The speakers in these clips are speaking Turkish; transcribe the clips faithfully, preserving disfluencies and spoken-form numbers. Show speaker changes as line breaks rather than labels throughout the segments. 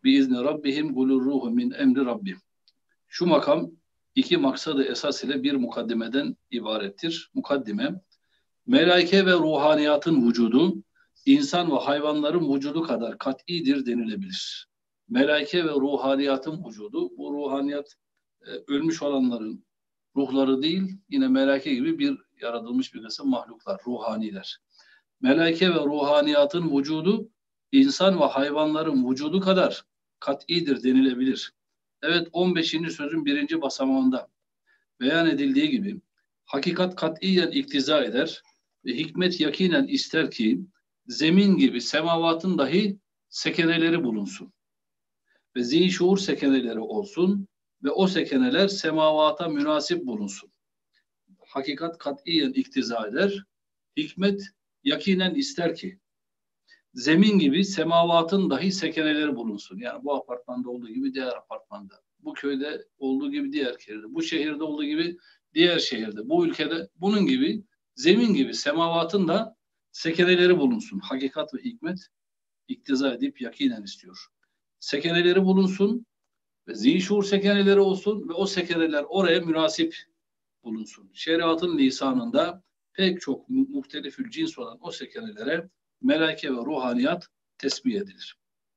biizni rabbihim kulur ruhu min emri rabbim. Şu makam iki maksadı esas ile bir mukaddimeden ibarettir. Mukaddime, melaike ve ruhaniyatın vücudu, insan ve hayvanların vücudu kadar kat'idir denilebilir. Melaike ve ruhaniyatın vücudu, bu ruhaniyat e, ölmüş olanların ruhları değil, yine melaike gibi bir yaratılmış bir kısım mahluklar, ruhaniler. Melaike ve ruhaniyatın vücudu, insan ve hayvanların vücudu kadar kat'idir denilebilir. Evet, on beşinci sözün birinci basamağında beyan edildiği gibi, hakikat katiyen iktiza eder ve hikmet yakinen ister ki, zemin gibi semavatın dahi sekeneleri bulunsun. Ve zihin şuur sekeneleri olsun ve o sekeneler semavata münasip bulunsun. Hakikat katiyen iktiza eder, hikmet yakinen ister ki, zemin gibi semavatın dahi sekeneleri bulunsun. Yani bu apartmanda olduğu gibi diğer apartmanda, bu köyde olduğu gibi diğer köyde, bu şehirde olduğu gibi diğer şehirde, bu ülkede bunun gibi zemin gibi semavatın da sekeneleri bulunsun. Hakikat ve hikmet iktiza edip yakinen istiyor. Sekeneleri bulunsun ve zihin şuur sekeneleri olsun ve o sekeneler oraya münasip bulunsun. Şeriatın lisanında pek çok muhtelifül cins olan o sekenelere melaike ve ruhaniyat tesbih edilir.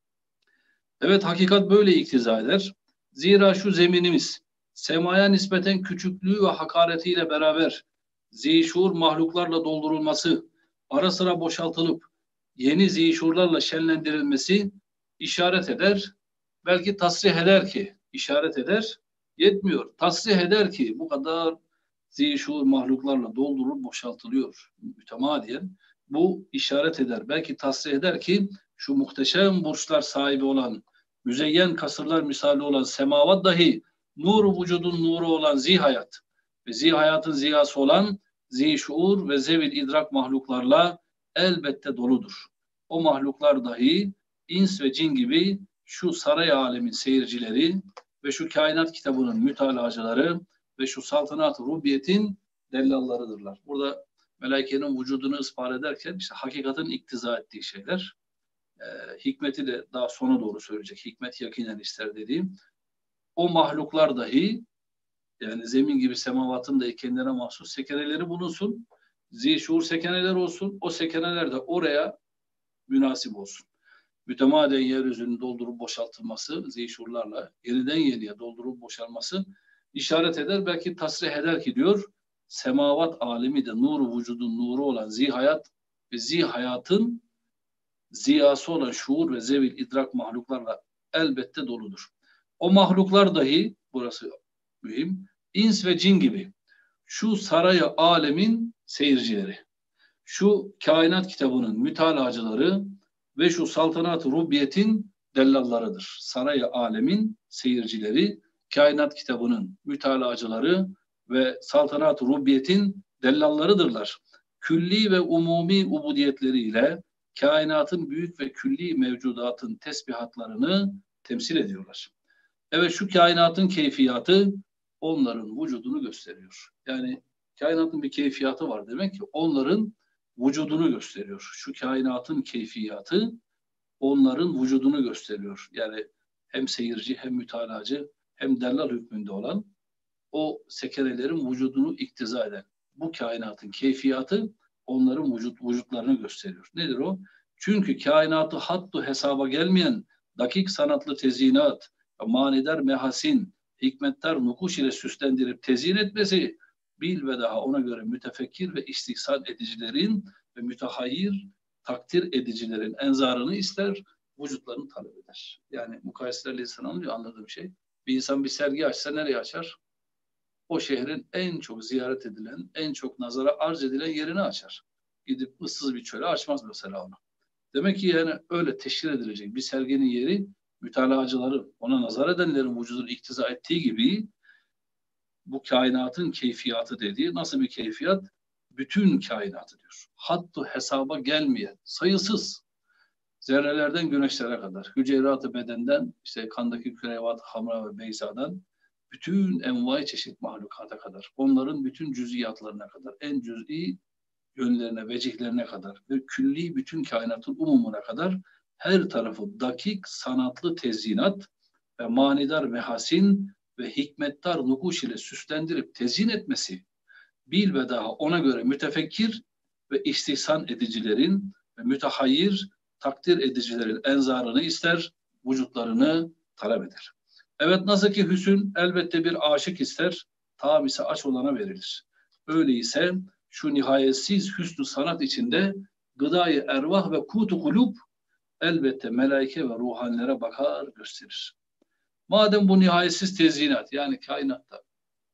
Evet, hakikat böyle iktiza eder. Zira şu zeminimiz semaya nispeten küçüklüğü ve hakaretiyle beraber zişur mahluklarla doldurulması, ara sıra boşaltılıp yeni zişurlarla şenlendirilmesi işaret eder. Belki tasrih eder ki, işaret eder, yetmiyor. Tasrih eder ki bu kadar zişur mahluklarla doldurulup boşaltılıyor mütemadiyen. Bu işaret eder. Belki tasrih eder ki şu muhteşem burçlar sahibi olan, müzeyyen kasırlar misali olan semavat dahi nur vücudun nuru olan zihayat ve zihayatın ziyası olan zişuur ve zevil idrak mahluklarla elbette doludur. O mahluklar dahi ins ve cin gibi şu saray alemin seyircileri ve şu kainat kitabının mütalacıları ve şu saltanat-ı rubiyetin dellallarıdırlar. Burada melaikenin vücudunu ispat ederken işte hakikatin iktiza ettiği şeyler, e, hikmeti de daha sona doğru söyleyecek. Hikmet yakinen ister dediğim. O mahluklar dahi, yani zemin gibi semavatın da kendine mahsus sekeneleri bulunsun. Zişur sekeneler olsun. O sekeneler de oraya münasip olsun. Mütemadiyen yeryüzünün doldurup boşaltılması, zişurlarla yeniden yeniye doldurup boşalması işaret eder. Belki tasrih eder ki diyor, semavat alemi de nuru vücudun nuru olan zihayat ve zihayatın ziyası olan şuur ve zevil idrak mahluklarla elbette doludur. O mahluklar dahi, burası mühim, ins ve cin gibi şu sarayı alemin seyircileri, şu kainat kitabının mütalacıları ve şu saltanat-ı rubiyetin dellallarıdır. Sarayı alemin seyircileri, kainat kitabının mütalacıları ve saltanat-ı rubiyetin dellallarıdırlar. Külli ve umumi ubudiyetleriyle kainatın büyük ve külli mevcudatın tesbihatlarını temsil ediyorlar. Evet, şu kainatın keyfiyatı onların vücudunu gösteriyor. Yani kainatın bir keyfiyatı var demek ki onların vücudunu gösteriyor. Şu kainatın keyfiyatı onların vücudunu gösteriyor. Yani hem seyirci hem mütalacı hem dellal hükmünde olan o sekerelerin vücudunu iktiza eden bu kainatın keyfiyatı onların vücut, vücutlarını gösteriyor. Nedir o? Çünkü kainatı hattu hesaba gelmeyen dakik sanatlı tezyinat, manidar mehasin, hikmetler nukuş ile süslendirip tezyin etmesi, bil ve daha ona göre mütefekkir ve istihsan edicilerin ve mütehayyir takdir edicilerin enzarını ister, vücutlarını talep eder. Yani mukayeselerle insan anlıyor, anladığım şey. Bir insan bir sergi açsa nereye açar? O şehrin en çok ziyaret edilen, en çok nazara arz edilen yerini açar. Gidip ıssız bir çöle açmaz mesela onu. Demek ki yani öyle teşhir edilecek bir serginin yeri, mütalacıları, ona nazar edenlerin vücudunu iktiza ettiği gibi bu kainatın keyfiyatı dediği nasıl bir keyfiyat? Bütün kainatı diyor. Hattı hesaba gelmeyen, sayısız zerrelerden güneşlere kadar, hücrerat-ı bedenden, işte kandaki kürevat-ı hamra ve beyzadan bütün envai çeşit mahlukata kadar, onların bütün cüz'iyatlarına kadar, en cüz'i yönlerine, vecihlerine kadar ve külli bütün kainatın umumuna kadar her tarafı dakik, sanatlı tezyinat ve manidar mehasin ve hikmettar nukuş ile süslendirip tezyin etmesi, bil ve daha ona göre mütefekkir ve istihsan edicilerin ve mütehayyir takdir edicilerin enzarını ister, vücutlarını talep eder. Evet, nasıl ki hüsün elbette bir aşık ister, tam ise aç olana verilir. Öyleyse şu nihayetsiz hüsnü sanat içinde gıdayı ervah ve kutu kulub elbette melaike ve ruhanilere bakar gösterir. Madem bu nihayetsiz tezyinat, yani kainatta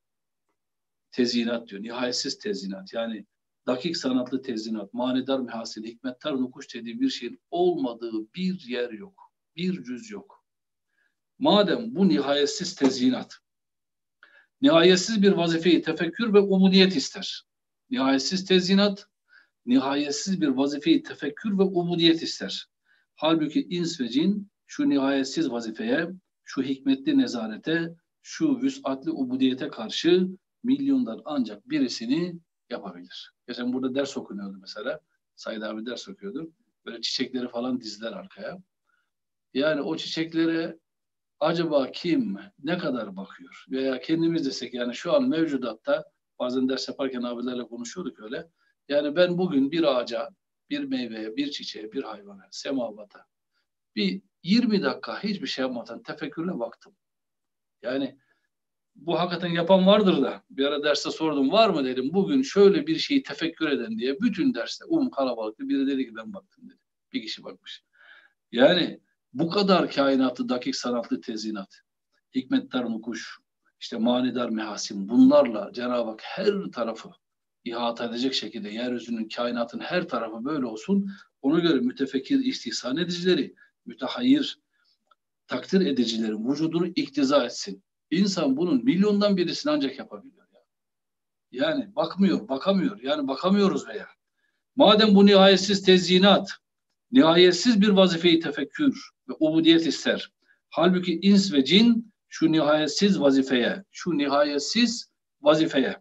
tezyinat diyor, nihayetsiz tezyinat, yani dakik sanatlı tezyinat, manidar mehasil, hikmettar nukuş dediği bir şeyin olmadığı bir yer yok, bir cüz yok. Madem bu nihayetsiz tezyinat, nihayetsiz bir vazifeyi tefekkür ve ubudiyet ister. Nihayetsiz tezyinat, nihayetsiz bir vazifeyi tefekkür ve ubudiyet ister. Halbuki ins ve cin şu nihayetsiz vazifeye, şu hikmetli nezarete, şu vüs'atli ubudiyete karşı milyondan ancak birisini yapabilir. Geçen burada ders okunuyordu mesela. Said abi ders okuyordu. Böyle çiçekleri falan dizdiler arkaya. Yani o çiçeklere acaba kim ne kadar bakıyor? Veya kendimiz desek, yani şu an mevcudatta bazen ders yaparken abilerle konuşuyorduk öyle. Yani ben bugün bir ağaca, bir meyveye, bir çiçeğe, bir hayvana, semavata bir yirmi dakika hiçbir şey yapmadan tefekkürle baktım. Yani bu hakikaten yapan vardır da bir ara derste sordum, var mı dedim bugün şöyle bir şeyi tefekkür eden diye. Bütün derste um kalabalıktı, biri dedi ki ben baktım dedi. Bir kişi bakmış. Yani bu kadar kainatı dakik sanatlı tezyinat, hikmettar nukuş, işte manidar mehasin, bunlarla Cenab-ı Hak her tarafı ihata edecek şekilde yeryüzünün, kainatın her tarafı böyle olsun. Ona göre mütefekkir istihsan edicileri, mütehayyir takdir edicilerin vücudunu iktiza etsin. İnsan bunun milyondan birisini ancak yapabiliyor. Yani, yani bakmıyor, bakamıyor. Yani bakamıyoruz veya. Madem bu nihayetsiz tezyinat, nihayetsiz bir vazifeyi tefekkür ve ubudiyet ister. Halbuki ins ve cin şu nihayetsiz vazifeye, şu nihayetsiz vazifeye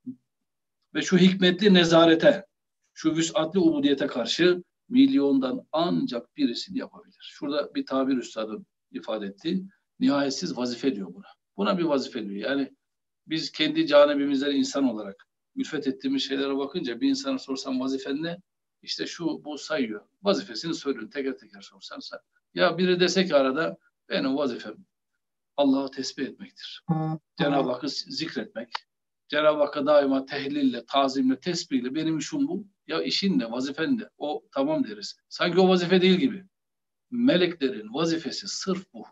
ve şu hikmetli nezarete, şu vüs'atli ubudiyete karşı milyondan ancak birisini yapabilir. Şurada bir tabir üstadım ifade etti. Nihayetsiz vazife diyor buna. Buna bir vazife diyor. Yani biz kendi canibimizden insan olarak ülfet ettiğimiz şeylere bakınca bir insana sorsan vazifen ne? İşte şu bu sayıyor. Vazifesini söylüyor. Teker teker sorsan say. Ya biri dese ki arada benim vazifem Allah'ı tesbih etmektir. Cenab-ı Hakk'ı zikretmek. Cenab-ı Hakk'a daima tehlille, tazimle, tesbihle benim işim bu. Ya işin de, vazifen de. O tamam deriz. Sanki o vazife değil gibi. Meleklerin vazifesi sırf bu.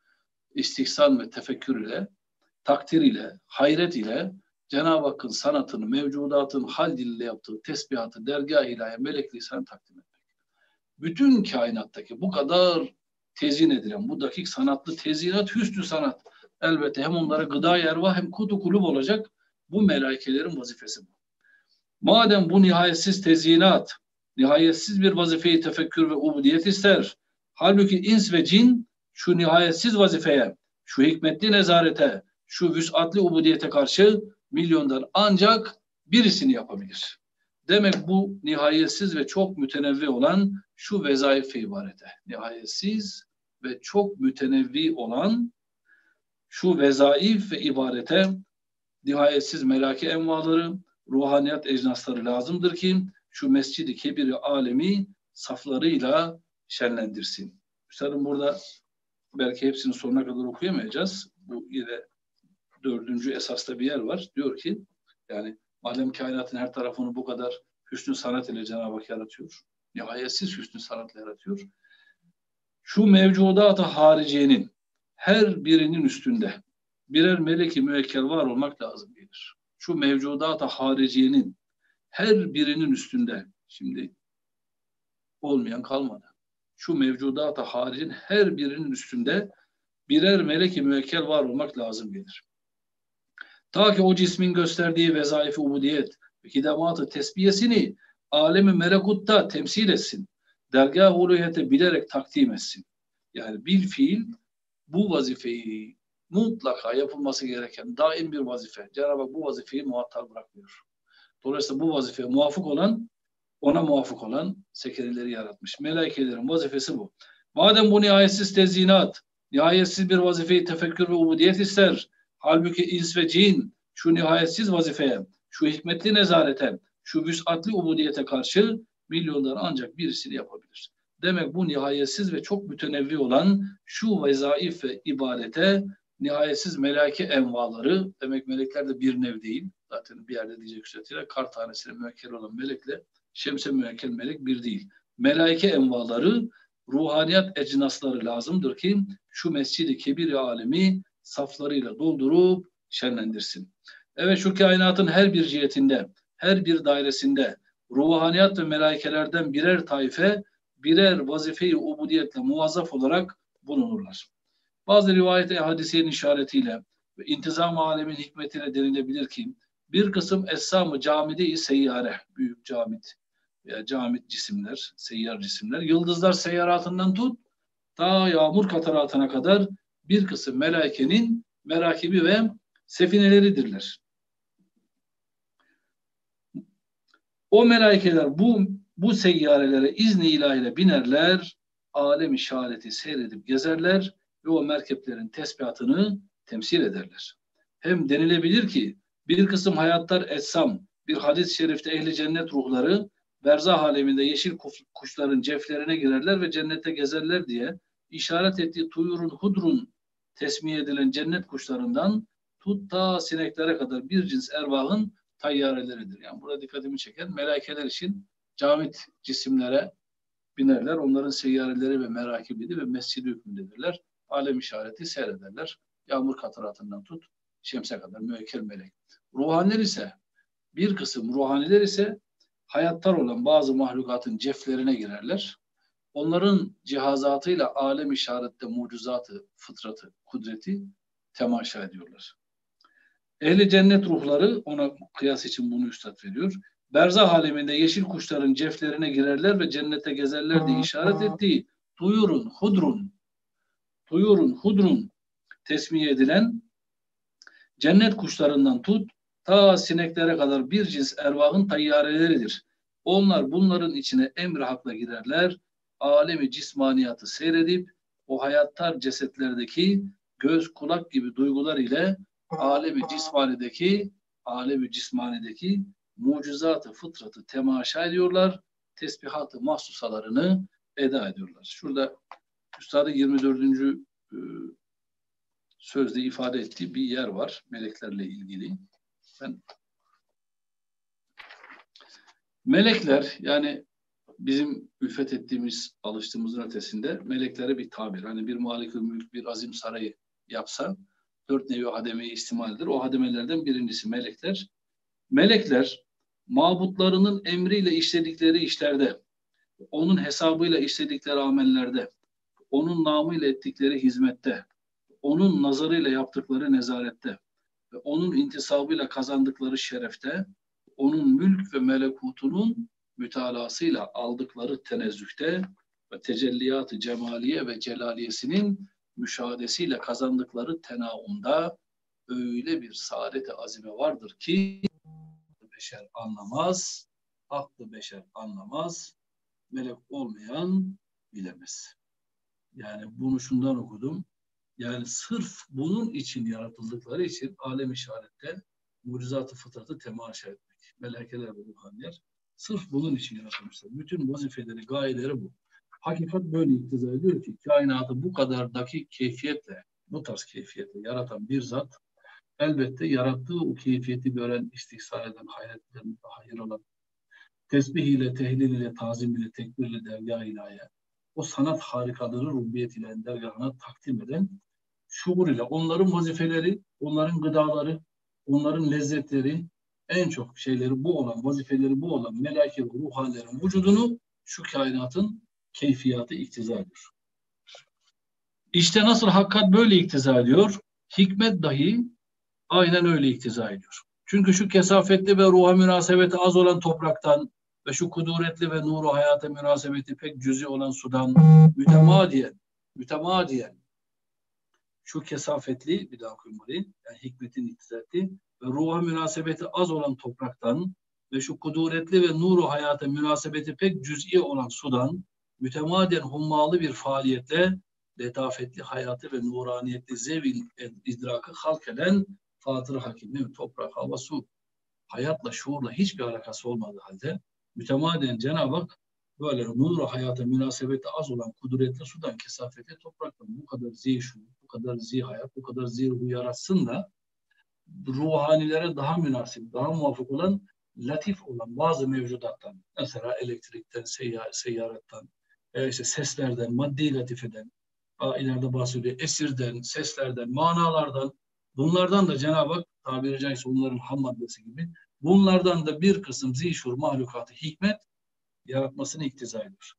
İstihsan ve tefekkür ile, takdir ile, hayret ile Cenab-ı Hakk'ın sanatını, mevcudatın hal diliyle yaptığı tesbihatı, dergâh ilahiye, melek lisanı takdim etmek. Bütün kainattaki bu kadar tezyin edilen, bu dakik sanatlı tezyinat, hüsnü sanat. Elbette hem onlara gıda ervah hem kutu kulub olacak. Bu melaikelerin vazifesi bu. Madem bu nihayetsiz tezyinat, nihayetsiz bir vazifeyi tefekkür ve ubudiyet ister. Halbuki ins ve cin şu nihayetsiz vazifeye, şu hikmetli nezarete, şu vüs'atli ubudiyete karşı milyondan ancak birisini yapabilir. Demek bu nihayetsiz ve çok mütenevvi olan şu vezaif-i ibarete. Nihayetsiz ve çok mütenevvi olan şu vezaif ve ibarete nihayetsiz melaki envaları, ruhaniyat ecnasları lazımdır ki şu mescidi kebiri alemi saflarıyla şenlendirsin. Üstadım burada belki hepsini sonuna kadar okuyamayacağız. Bu yine dördüncü esasta bir yer var. Diyor ki yani madem kainatın her tarafını bu kadar hüsnü sanat ile Cenab-ı Hak yaratıyor. Nihayetsiz hüsnü sanatla yaratıyor. Şu mevcudat-ı hariciyenin her birinin üstünde birer melek-i müekkel var olmak lazım gelir. Şu mevcudat-ı hariciyenin her birinin üstünde, şimdi olmayan kalmadı. Şu mevcudat-ı haricin her birinin üstünde birer melek-i müekkel var olmak lazım gelir. Ta ki o cismin gösterdiği vezaife ubudiyet ve hidamat-ı tesbiyesini alemi melekutta temsil etsin. Dergâh-ı uluhiyete bilerek takdim etsin. Yani bil fiil bu vazifeyi mutlaka yapılması gereken daim bir vazife. Cenab-ı Hak bu vazifeyi muhattal bırakmıyor. Dolayısıyla bu vazifeye muvafık olan ona muvafık olan sekreterleri yaratmış. Melaikelerin vazifesi bu. Madem bu nihayetsiz tezyinat, nihayetsiz bir vazifeyi tefekkür ve ubudiyet ister, halbuki ins ve cin şu nihayetsiz vazifeye, şu hikmetli nezarete, şu vüs'atli ubudiyete karşı milyonlar ancak birisini yapabilir. Demek bu nihayetsiz ve çok mütenevvi olan şu vezaif ve ibadete nihayetsiz melaike envaları, demek melekler de bir nev değil. Zaten bir yerde diyecek üzere kar tanesine müekkel olan melekle şemse müekkel melek bir değil. Melaike envaları, ruhaniyat ecnasları lazımdır ki şu mescidi kebir alemi saflarıyla doldurup şenlendirsin. Evet, şu kainatın her bir cihetinde, her bir dairesinde ruhaniyat ve melaikelerden birer taife, birer vazife-i ubudiyetle muvazzaf olarak bulunurlar. Bazı rivayet-i hadisenin işaretiyle ve intizam alemin hikmetiyle denilebilir ki bir kısım esham-ı camide-i seyyare, büyük camit veya camit cisimler, seyyar cisimler, yıldızlar seyyaratından tut ta yağmur kataratına kadar bir kısım melaikenin merakibi ve sefineleridirler. O melaikeler bu bu seyyarelere izni ilahiyle binerler, alem işareti seyredip gezerler ve o merkeplerin tesbihatını temsil ederler. Hem denilebilir ki bir kısım hayatlar etsam, bir hadis-i şerifte ehli cennet ruhları berzah aleminde yeşil kuşların ceflerine girerler ve cennete gezerler diye işaret ettiği tuyurun hudrun tesmiye edilen cennet kuşlarından tut ta sineklere kadar bir cins ervahın tayyareleridir. Yani burada dikkatimi çeken melaikeler için camit cisimlere binerler. Onların seyyareleri ve merakibidir ve mescid-i hükmündedirler. Alem işareti seyrederler. Yağmur kataratından tut şemse kadar müekkel melek. Ruhaniler ise bir kısım ruhaniler ise hayattar olan bazı mahlukatın ceflerine girerler. Onların cihazatıyla alem işarette mucizatı, fıtratı, kudreti temaşa ediyorlar. Ehli cennet ruhları, ona kıyas için bunu üstad veriyor, berzah aleminde yeşil kuşların ceflerine girerler ve cennete gezerler diye işaret ettiği tuyurun, hudrun, tuyurun, hudrun tesmiye edilen cennet kuşlarından tut ta sineklere kadar bir cins ervahın tayyareleridir. Onlar bunların içine emri hakla girerler, alemi cismaniyatı seyredip o hayattar cesetlerdeki göz, kulak gibi duygular ile alemi cismanideki alemi cismanideki mucizatı, fıtratı temaşa ediyorlar, tesbihatı mahsusalarını eda ediyorlar. Şurada Üstad'ın yirmi dördüncü sözde ifade ettiği bir yer var meleklerle ilgili. Ben melekler, yani bizim ülfet ettiğimiz, alıştığımızın ötesinde meleklere bir tabir. Hani bir malikül mülk, bir azim sarayı yapsa dört nevi hademeyi istimaldir. O hademelerden birincisi melekler. Melekler mabutlarının emriyle işledikleri işlerde, onun hesabıyla işledikleri amellerde, onun namıyla ettikleri hizmette, onun nazarıyla yaptıkları nezarette ve onun intisabıyla kazandıkları şerefte, onun mülk ve melekutunun mütalasıyla aldıkları tenezzühte ve tecelliyat-ı cemaliye ve celaliyesinin müşahadesiyle kazandıkları tenaumda öyle bir saadet-i azime vardır ki beşer anlamaz, aklı beşer anlamaz, melek olmayan bilemez. Yani bunu şundan okudum. Yani sırf bunun için yaratıldıkları için alem işarette mucizat-ı fıtratı temaşa etmek. Melekeler ve ruhaniler sırf bunun için yaratılmışlar. Bütün vazifeleri, gayeleri bu. Hakikat böyle iktiza ediyor ki kainatı bu kadar dakik keyfiyetle, bu tarz keyfiyetle yaratan bir zat elbette yarattığı o keyfiyeti gören, istihsal eden, hayret eden, hayır olan, tesbih ile, tehlil ile, tazim ile, tekbir ile dergâh ilahiye, o sanat harikaları rubbiyet ile dergâhına takdim eden şuur ile onların vazifeleri, onların gıdaları, onların lezzetleri, en çok şeyleri bu olan, vazifeleri bu olan melaike ve ruhanilerin vücudunu şu kainatın keyfiyatı iktiza ediyor. İşte nasıl hakikat böyle iktiza ediyor, hikmet dahi aynen öyle iktiza ediyor. Çünkü şu kesafetli ve ruha münasebeti az olan topraktan ve şu kuduretli ve nuru hayata münasebeti pek cüzi olan sudan mütemadiyen, mütemadiyen şu kesafetli, bir daha okuyayım burayı, yani hikmetin iktiza ettiği ve ruha münasebeti az olan topraktan ve şu kudretli ve nuru hayata münasebeti pek cüz'i olan sudan mütemadiyen hummalı bir faaliyetle letafetli hayatı ve nuraniyetli zevil idrakı halk eden Fatır-ı Hakim, değil mi? Toprak, hava, su, hayatla, şuurla hiçbir alakası olmadığı halde mütemadiyen Cenab-ı Hak böyle nuru hayata münasebeti az olan kudretli sudan, kesafetli topraktan bu kadar zihşur, bu kadar zihayat, bu kadar zihru yaratsın da ruhanilere daha münasip, daha muvafık olan, latif olan bazı mevcudattan, mesela elektrikten, seyyar, seyyarattan, e işte seslerden, maddi latifeden, ileride bahsediyor, esirden, seslerden, manalardan, bunlardan da Cenab-ı Hak tabiri caizse onların ham maddesi gibi, bunlardan da bir kısım zişur mahlukatı hikmet yaratmasını iktiza ediyor.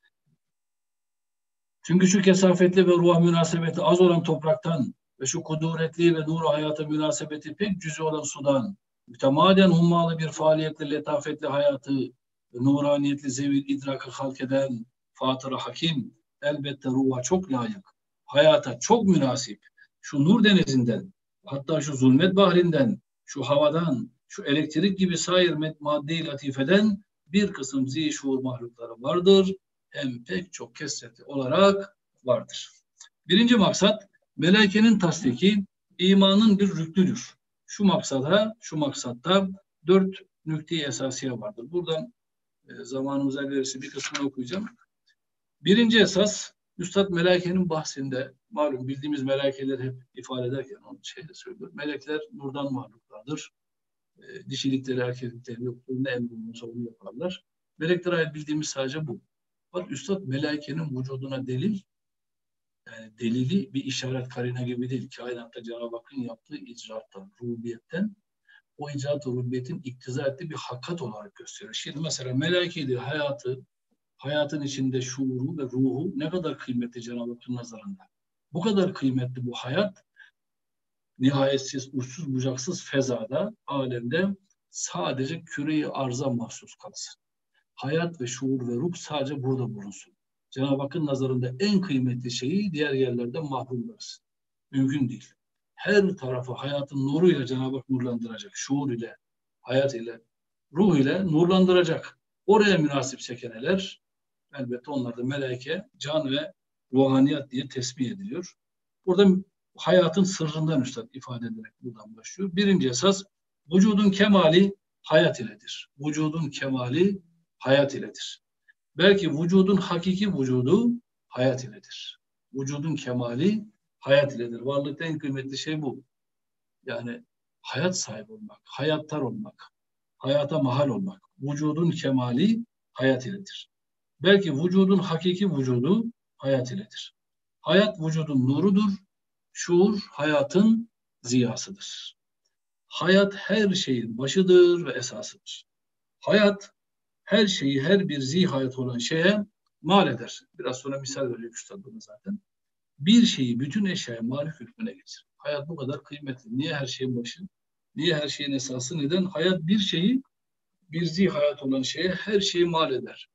Çünkü şu kesafetli ve ruh münasebeti az olan topraktan ve şu kudretli ve nur hayata münasebeti pek cüz'i olan sudan mütemadiyen hummalı bir faaliyetle letafetli hayatı ve nuraniyetli zevil idrakı halk eden Fatır-ı Hakim elbette ruha çok layık, hayata çok münasip, şu nur denizinden, hatta şu zulmet bahrinden, şu havadan, şu elektrik gibi sair maddi latifeden bir kısım zişur mahlukları vardır. Hem pek çok kesretli olarak vardır. Birinci maksat, melekenin tasdiki imanın bir rüknüdür. Şu maksada, şu maksatta dört nükte-i esasiye vardır. Buradan e, zamanımıza verirse bir kısmını okuyacağım. Birinci esas, Üstad melekenin bahsinde, malum bildiğimiz melekeler hep ifade ederken onu şeyde söylüyor. Melekler nurdan mahluklardır. E, dişilikleri, erkeklikleri yoktur. Ne emrolunursa onu yaparlar. Meleklere ait bildiğimiz sadece bu. Bak Üstad melekenin vücuduna delil, yani delili bir işaret karine gibi değil. Kainatta Cenab-ı Hakk'ın yaptığı icraattan, rububiyetten, o icraat-ı rububiyetin iktiza ettiği bir hakikat olarak gösteriyor. Şimdi mesela melekedir, hayatı, hayatın içinde şuuru ve ruhu ne kadar kıymetli Cenab-ı Hakk'ın nazarında. Bu kadar kıymetli bu hayat, nihayetsiz, uçsuz bucaksız fezada, alemde sadece küre-i arza mahsus kalsın. Hayat ve şuur ve ruh sadece burada bulunsun. Cenab-ı Hakk'ın nazarında en kıymetli şeyi diğer yerlerde mahrum bıraksın. Mümkün değil. Her tarafı hayatın nuruyla Cenab-ı Hak nurlandıracak. Şuur ile, hayat ile, ruh ile nurlandıracak. Oraya münasip sekeneler, elbette onlar da melaike, can ve ruhaniyat diye tesbih ediliyor. Burada hayatın sırrından üstad ifade ederek buradan başlıyor. Birinci esas, vücudun kemali hayat iledir. Vücudun kemali hayat iledir. Belki vücudun hakiki vücudu hayat iledir. Vücudun kemali hayat iledir. Varlıkta en kıymetli şey bu. Yani hayat sahibi olmak, hayattar olmak, hayata mahal olmak. Vücudun kemali hayat iledir. Belki vücudun hakiki vücudu hayat iledir. Hayat vücudun nurudur. Şuur hayatın ziyasıdır. Hayat her şeyin başıdır ve esasıdır. Hayat her şeyi, her bir zihayat olan şeye mal eder. Biraz sonra misal veriyor Üstad bunu zaten. Bir şeyi bütün eşyaya malik hükmüne getirir. Hayat bu kadar kıymetli. Niye her şeyin başı? Niye her şeyin esası? Neden? Hayat bir şeyi, bir zihayat olan şeye her şeyi mal eder.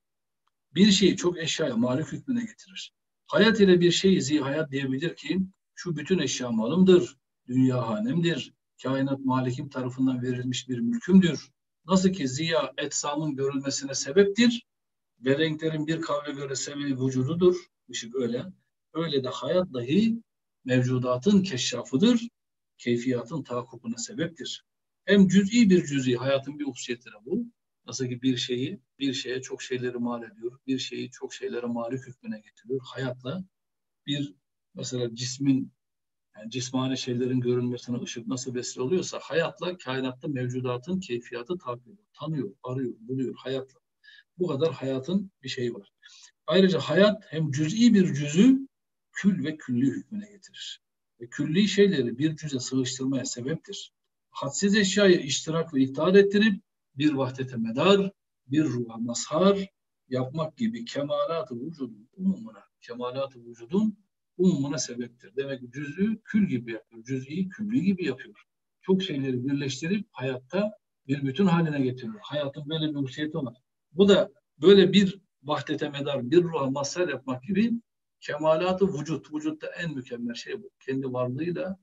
Bir şeyi çok eşyaya malik hükmüne getirir. Hayat ile bir şeyi zihayat diyebilir ki şu bütün eşya malımdır, dünya hanemdir, kainat malikim tarafından verilmiş bir mülkümdür. Nasıl ki ziya etsamın görülmesine sebeptir ve renklerin bir kavle göre sebebi vücududur, ışık öyle. Öyle de hayat dahi mevcudatın keşşafıdır, keyfiyatın tahakkukuna sebeptir. Hem cüz'i bir cüz'i, hayatın bir hususiyetine bu. Nasıl ki bir şeyi, bir şeye çok şeyleri mal ediyor, bir şeyi çok şeylere malik hükmüne getiriyor. Hayatla bir mesela cismin, yani cismani şeylerin görünmesine ışık nasıl vesile oluyorsa hayatla kainatta mevcudatın keyfiyatı takip ediyor, tanıyor, arıyor, buluyor hayatla. Bu kadar hayatın bir şeyi var. Ayrıca hayat hem cüz'i bir cüzü kül ve külli hükmüne getirir. Ve külli şeyleri bir cüze sığıştırmaya sebeptir. Hadsiz eşyayı iştirak ve itaat ettirip bir vahdete medar, bir ruha mazhar yapmak gibi kemalat-ı vücudun umumuna, kemalat-ı vücudun umumuna sebeptir. Demek ki cüz'ü kül gibi yapıyor, cüz'i külli gibi yapıyor. Çok şeyleri birleştirip hayatta bir bütün haline getiriyor. Hayatın böyle bir hususiyeti var. Bu da böyle bir vahdete medar, bir ruha mazhar yapmak gibi kemalat-ı vücut. Vücutta en mükemmel şey bu. Kendi varlığıyla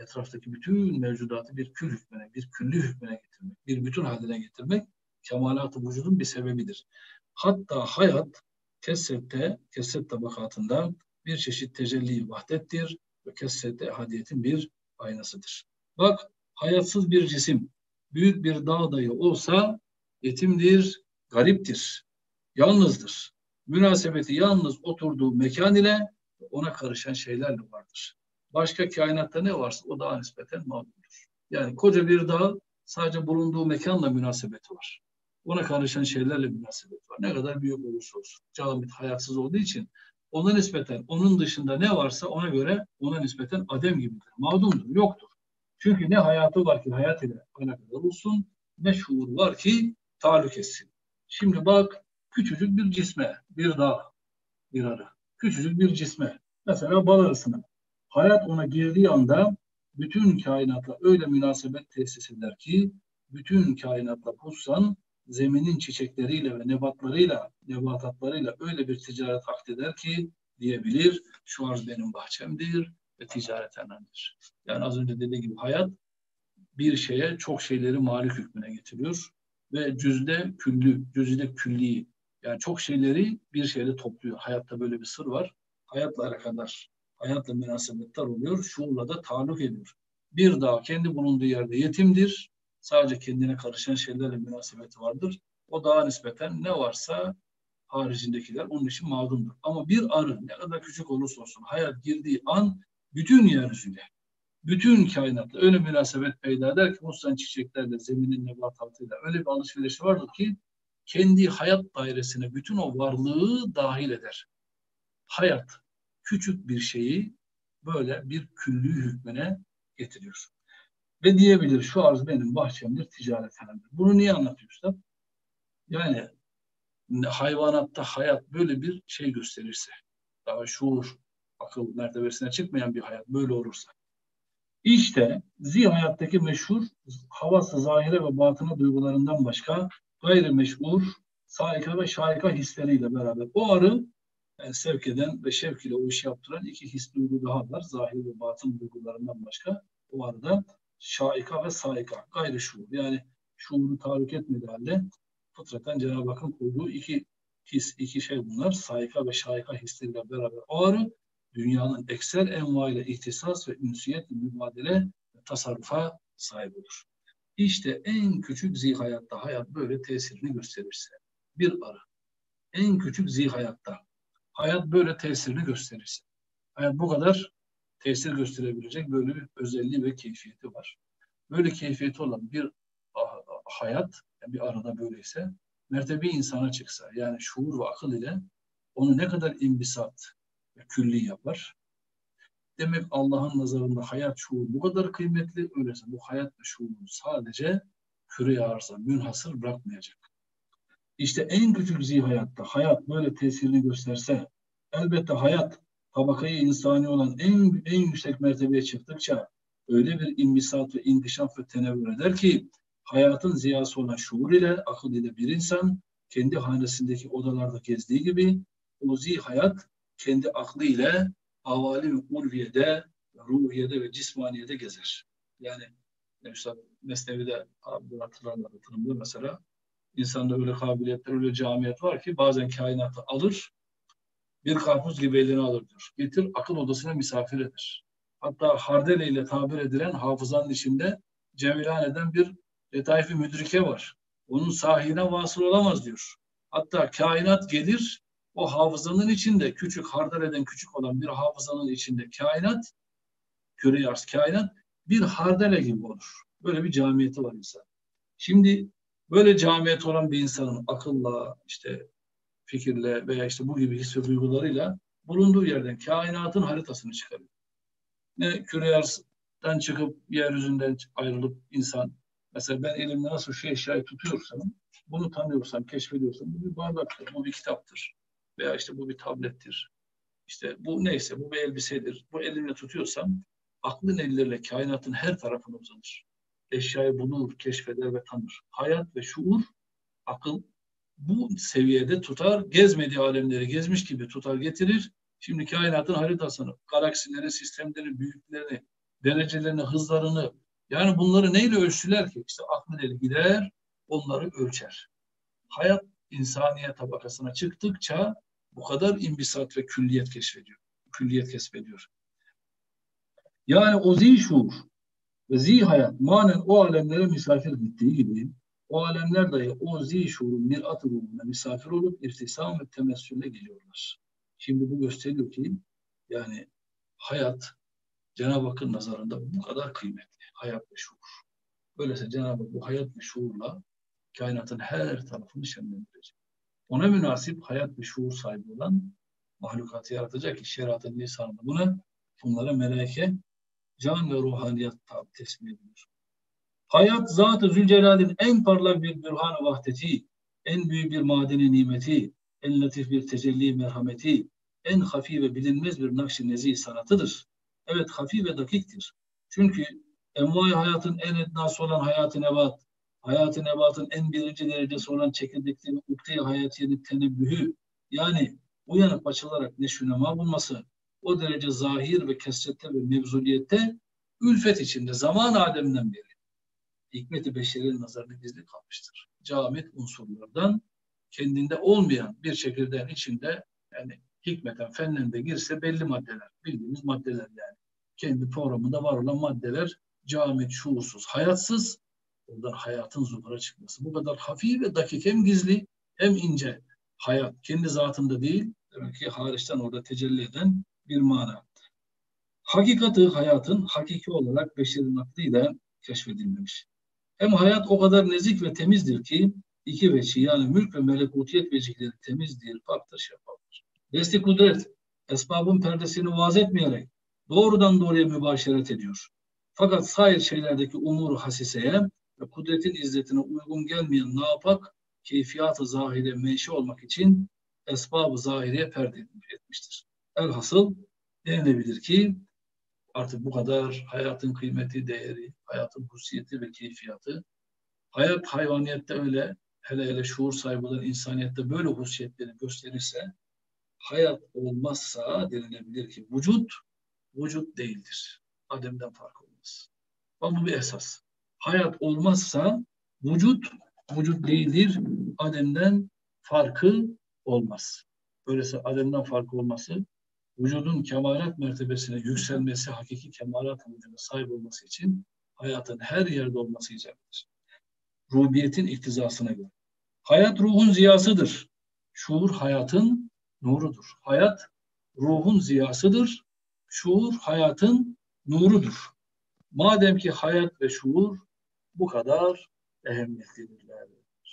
etraftaki bütün mevcudatı bir kül hükmüne, bir küllü hükmüne getirmek, bir bütün haline getirmek kemalat-ı vücudun bir sebebidir. Hatta hayat kesrette, kesret tabakatında bir çeşit tecelli vahdettir ve kesrette ehadiyetin bir aynasıdır. Bak, hayatsız bir cisim büyük bir dağ dahi olsa yetimdir, gariptir, yalnızdır. Münasebeti yalnız oturduğu mekan ile ona karışan şeylerle vardır. Başka kainatta ne varsa o dağa nispeten mağdurdur. Yani koca bir dağ sadece bulunduğu mekanla münasebeti var. Ona karışan şeylerle münasebet var. Ne kadar büyük olursa olsun. Camit hayatsız olduğu için ona nispeten, onun dışında ne varsa ona göre ona nispeten adem gibidir. Mağdumdur, yoktur. Çünkü ne hayatı var ki hayat ile alakadar olsun, ne şuur var ki taalluk etsin. Şimdi bak, küçücük bir cisme, bir dağ, bir arı. Küçücük bir cisme. Mesela bal arısına. Hayat ona girdiği anda bütün kainatla öyle münasebet tesis eder ki bütün kainatla hususan zeminin çiçekleriyle ve nebatlarıyla, nebatatlarıyla öyle bir ticaret akdeder ki diyebilir, şu arz benim bahçemdir ve ticaret enemdir. Yani az önce dediğim gibi hayat bir şeye çok şeyleri malik hükmüne getiriyor ve cüzde küllü, cüzde külli, yani çok şeyleri bir şeyle topluyor. Hayatta böyle bir sır var. Hayatla alakadar, hayatla münasebetler oluyor, şuurla da taalluk ediyor. Bir dağ kendi bulunduğu yerde yetimdir. Sadece kendine karışan şeylerle münasebeti vardır. O dağa nispeten ne varsa haricindekiler onun için mağdumdur. Ama bir arı ne kadar küçük olursa olsun hayat girdiği an bütün yeryüzüne, bütün kainatla öyle münasebet peyda eder ki hususan çiçeklerle, zeminin nebatatıyla öyle bir alışverişi vardır ki kendi hayat dairesine bütün o varlığı dahil eder. Hayat küçük bir şeyi böyle bir küllü hükmüne getiriyor. Ve diyebilir şu arz benim bahçemdir, ticarethanemdir. Bunu niye anlatıyor usta? Yani hayvanatta hayat böyle bir şey gösterirse, daha şuur, akıl mertebesine çıkmayan bir hayat böyle olursa, İşte zihayattaki meşhur havası zahire ve batına duygularından başka gayrimeşhur saika ve şaika hisleriyle beraber o arı yani sevk eden ve şevk ile o işi yaptıran iki his duygu daha var. Zahir ve batın duygularından başka o arada şaika ve saika gayri şuur. Yani şuuru tahrik etmediği halde fıtraten Cenab-ı Hakk'ın koyduğu iki his, iki şey bunlar. Saika ve şaika hisleriyle beraber o arı dünyanın ekser envaiyle ihtisas ve ünsiyet mübadele ve tasarrufa sahip olur. İşte en küçük zihayatta hayat böyle tesirini gösterirse bir arı, en küçük zihayatta hayat böyle tesirini gösterirse, hayat bu kadar tesir gösterebilecek böyle bir özelliği ve keyfiyeti var. Böyle keyfiyeti olan bir hayat, yani bir arada böyleyse, mertebe insana çıksa, yani şuur ve akıl ile onu ne kadar imbisat ve külli yapar. Demek Allah'ın nazarında hayat şuur bu kadar kıymetli, öyleyse bu hayat ve şuuru sadece küre arıza münhasır bırakmayacak. İşte en küçük zihayatta hayat böyle tesirini gösterse, elbette hayat tabakayı insani olan en, en yüksek mertebeye çıktıkça öyle bir imbisat ve inkişaf ve tenevvür eder ki hayatın ziyası olan şuur ile akıl ile bir insan kendi hanesindeki odalarda gezdiği gibi o zihayat kendi aklı ile avalim ulviyede, ruhiyede ve cismaniyede gezer. Yani mesela Mesnevi'de hatırlarlar hatırlamda mesela insanda öyle kabiliyetler, öyle camiyet var ki bazen kainatı alır, bir karpuz gibi eline alır diyor. Getir akıl odasına misafir eder. Hatta hardele ile tabir edilen hafızanın içinde cemilan eden bir letaif-i müdrike var. Onun sahine vasıl olamaz diyor. Hatta kainat gelir, o hafızanın içinde küçük, hardeleden küçük olan bir hafızanın içinde kainat, küre-i arz kainat bir hardele gibi olur. Böyle bir camiyeti var insan. Şimdi böyle camiyet olan bir insanın akılla, işte fikirle veya işte bu gibi his ve duygularıyla bulunduğu yerden kainatın haritasını çıkarıyor. Ne küre arzdan çıkıp yeryüzünden ayrılıp insan, mesela ben elimde nasıl şu eşyayı tutuyorsam, bunu tanıyorsam, keşfediyorsam bu bir bardaktır, bu bir kitaptır veya işte bu bir tablettir. İşte bu neyse, bu bir elbisedir. Bu elimle tutuyorsam aklın elleriyle kainatın her tarafına uzanır. Eşyayı bulur, keşfeder ve tanır. Hayat ve şuur, akıl bu seviyede tutar, gezmediği alemleri gezmiş gibi tutar getirir. Şimdi kainatın haritasını, galaksileri, sistemleri, büyüklerini derecelerini, hızlarını, yani bunları neyle ölçtüler ki? İşte Ahmet gider, onları ölçer. Hayat insaniye tabakasına çıktıkça bu kadar imbisat ve külliyet keşfediyor. Külliyet kesbediyor. Yani o zişur ve zihayat manen o alemlere misafir gittiği gibi o alemler dahi o zişurun bir atı ruhuna misafir olup irtisam ve temessülle geliyorlar. Şimdi bu gösteriyor ki yani hayat Cenab-ı Hakk'ın nazarında bu kadar kıymetli. Hayat ve şuur. Öyleyse Cenab-ı Hak bu hayat ve şuurla kainatın her tarafını şenlendirecek. Ona münasip hayat ve şuur sahibi olan mahlukatı yaratacak ki şeriatın lisanında buna bunlara melaike, can ve ruhaniyat teslim edilir. Hayat Zat-ı Zülcelal'in en parlak bir bürhan-ı vahdeti, en büyük bir madeni nimeti, en latif bir tecelli merhameti, en hafi ve bilinmez bir nakş-ı nezih sanatıdır. Evet, hafi ve dakiktir. Çünkü envai hayatın en ednası olan hayat-ı nebat, hayat-ı nebatın en birinci derecesi olan çekirdekli ve ukde-i hayatiyenin tenebbühü, yani uyanıp açılarak neşünema bulması, o derece zahir ve kesrette ve mevzuliyette ülfet içinde zaman Adem'den beri hikmet-i beşerinin nazarına gizli kalmıştır. Camit unsurlardan kendinde olmayan bir çekirdeğin içinde yani hikmeten fennen de girse belli maddeler, bildiğimiz maddeler yani. Kendi programında var olan maddeler camit, şuursuz, hayatsız, ondan hayatın zuhura çıkması. Bu kadar hafif ve dakik, hem gizli hem ince. Hayat kendi zatında değil, demek ki hariçten orada tecelli eden bir mana. Hakikati hayatın hakiki olarak beşerin aklıyla keşfedilmemiş. Hem hayat o kadar nezik ve temizdir ki iki veçi yani mülk ve melekutiyet vecihleri temizdir, paktır, şeffafdır. Desti kudret, esbabın perdesini vaz etmeyerek doğrudan doğruya mübaşeret ediyor. Fakat sair şeylerdeki umuru hasiseye ve kudretin izzetine uygun gelmeyen napak keyfiyat-ı zahire meşe olmak için esbab-ı zahireye perde etmiştir. Elhasıl denilebilir ki artık bu kadar hayatın kıymeti, değeri, hayatın hususiyeti ve keyfiyatı, hayat hayvaniyette öyle, hele hele şuur sahibi olan insaniyette böyle hususiyetleri gösterirse, hayat olmazsa denilebilir ki vücut, vücut değildir. Adem'den fark olmaz. Ama bu bir esas. Hayat olmazsa vücut, vücut değildir. Adem'den farkı olmaz. Öyleyse Adem'den farkı olması, vücudun kemalat mertebesine yükselmesi, hakiki kemalat vücuduna sahip olması için hayatın her yerde olması icaptır. Rubiyetin iktizasına göre. Hayat ruhun ziyasıdır. Şuur hayatın nurudur. Hayat ruhun ziyasıdır. Şuur hayatın nurudur. Madem ki hayat ve şuur bu kadar ehemmiyetlidirler.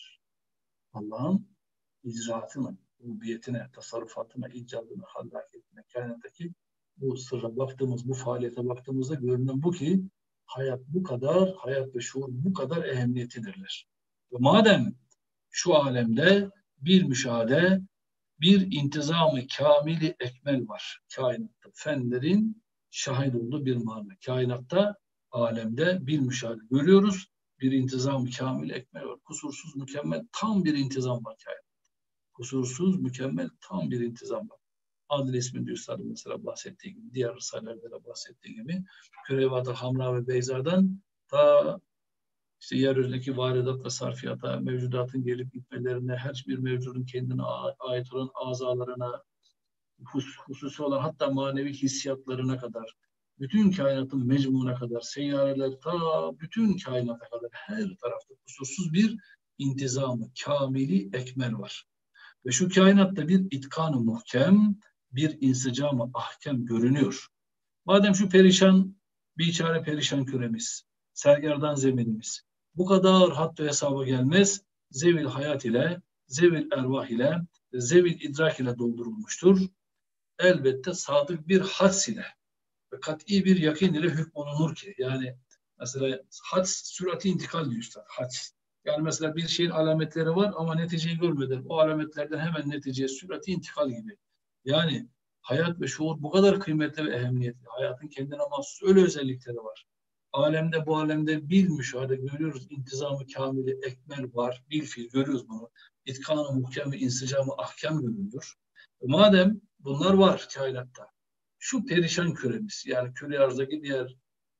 Allah'ın icraatına, rububiyetine, tasarrufatına, icadına, hallakiyetine, kainattaki bu sırra baktığımız, bu faaliyete baktığımızda görünen bu ki hayat bu kadar, hayat ve şuur bu kadar ehemmiyetlidirler. Ve madem şu alemde bir müşahede, bir intizamı kamili ekmel var. Kainatta fenlerin şahit olduğu bir mana. Kainatta, alemde bir müşahede görüyoruz. Bir intizam-ı kamil ekmel var. Kusursuz, mükemmel, tam bir intizam var kainatta. Kusursuz, mükemmel, tam bir intizam var. Adil İsminde Üstad'ın mesela bahsettiği gibi, diğer risalelerde de bahsettiği gibi, Kürevat-ı Hamra ve Beyza'dan ta işte yeryüzündeki varidat ve sarfiyata, mevcudatın gelip gitmelerine, her bir mevcudun kendine ait olan azalarına, hus hususi olan hatta manevi hissiyatlarına kadar, bütün kainatın mecmuna kadar, seyyareler ta bütün kainata kadar her tarafta kusursuz bir intizamı, kamili ekmel var. Ve şu kainatta bir itkan-ı muhkem, bir insicam-ı ahkem görünüyor. Madem şu perişan, biçare perişan küremiz, sergerdan zeminimiz, bu kadar hatta hesaba gelmez, zevil hayat ile, zevil ervah ile, zevil idrak ile doldurulmuştur. Elbette sadık bir hads ile ve kat'i bir yakin ile hükmolunur ki, yani mesela hads sürati intikal diyor üstad, hads. Yani mesela bir şeyin alametleri var ama neticeyi görmeden o alametlerden hemen neticeye sürati intikal gibi. Yani hayat ve şuur bu kadar kıymetli ve ehemmiyetli. Hayatın kendine mahsus öyle özellikleri var. Alemde, bu alemde bil müşahede görüyoruz. İntizamı kamili ekmel var. Bil fiil görüyoruz bunu. İtkan-ı muhkem ve insicam-ı ahkam görünüyor. E madem bunlar var kainatta, şu perişan küremiz, yani küre arzdaki diğer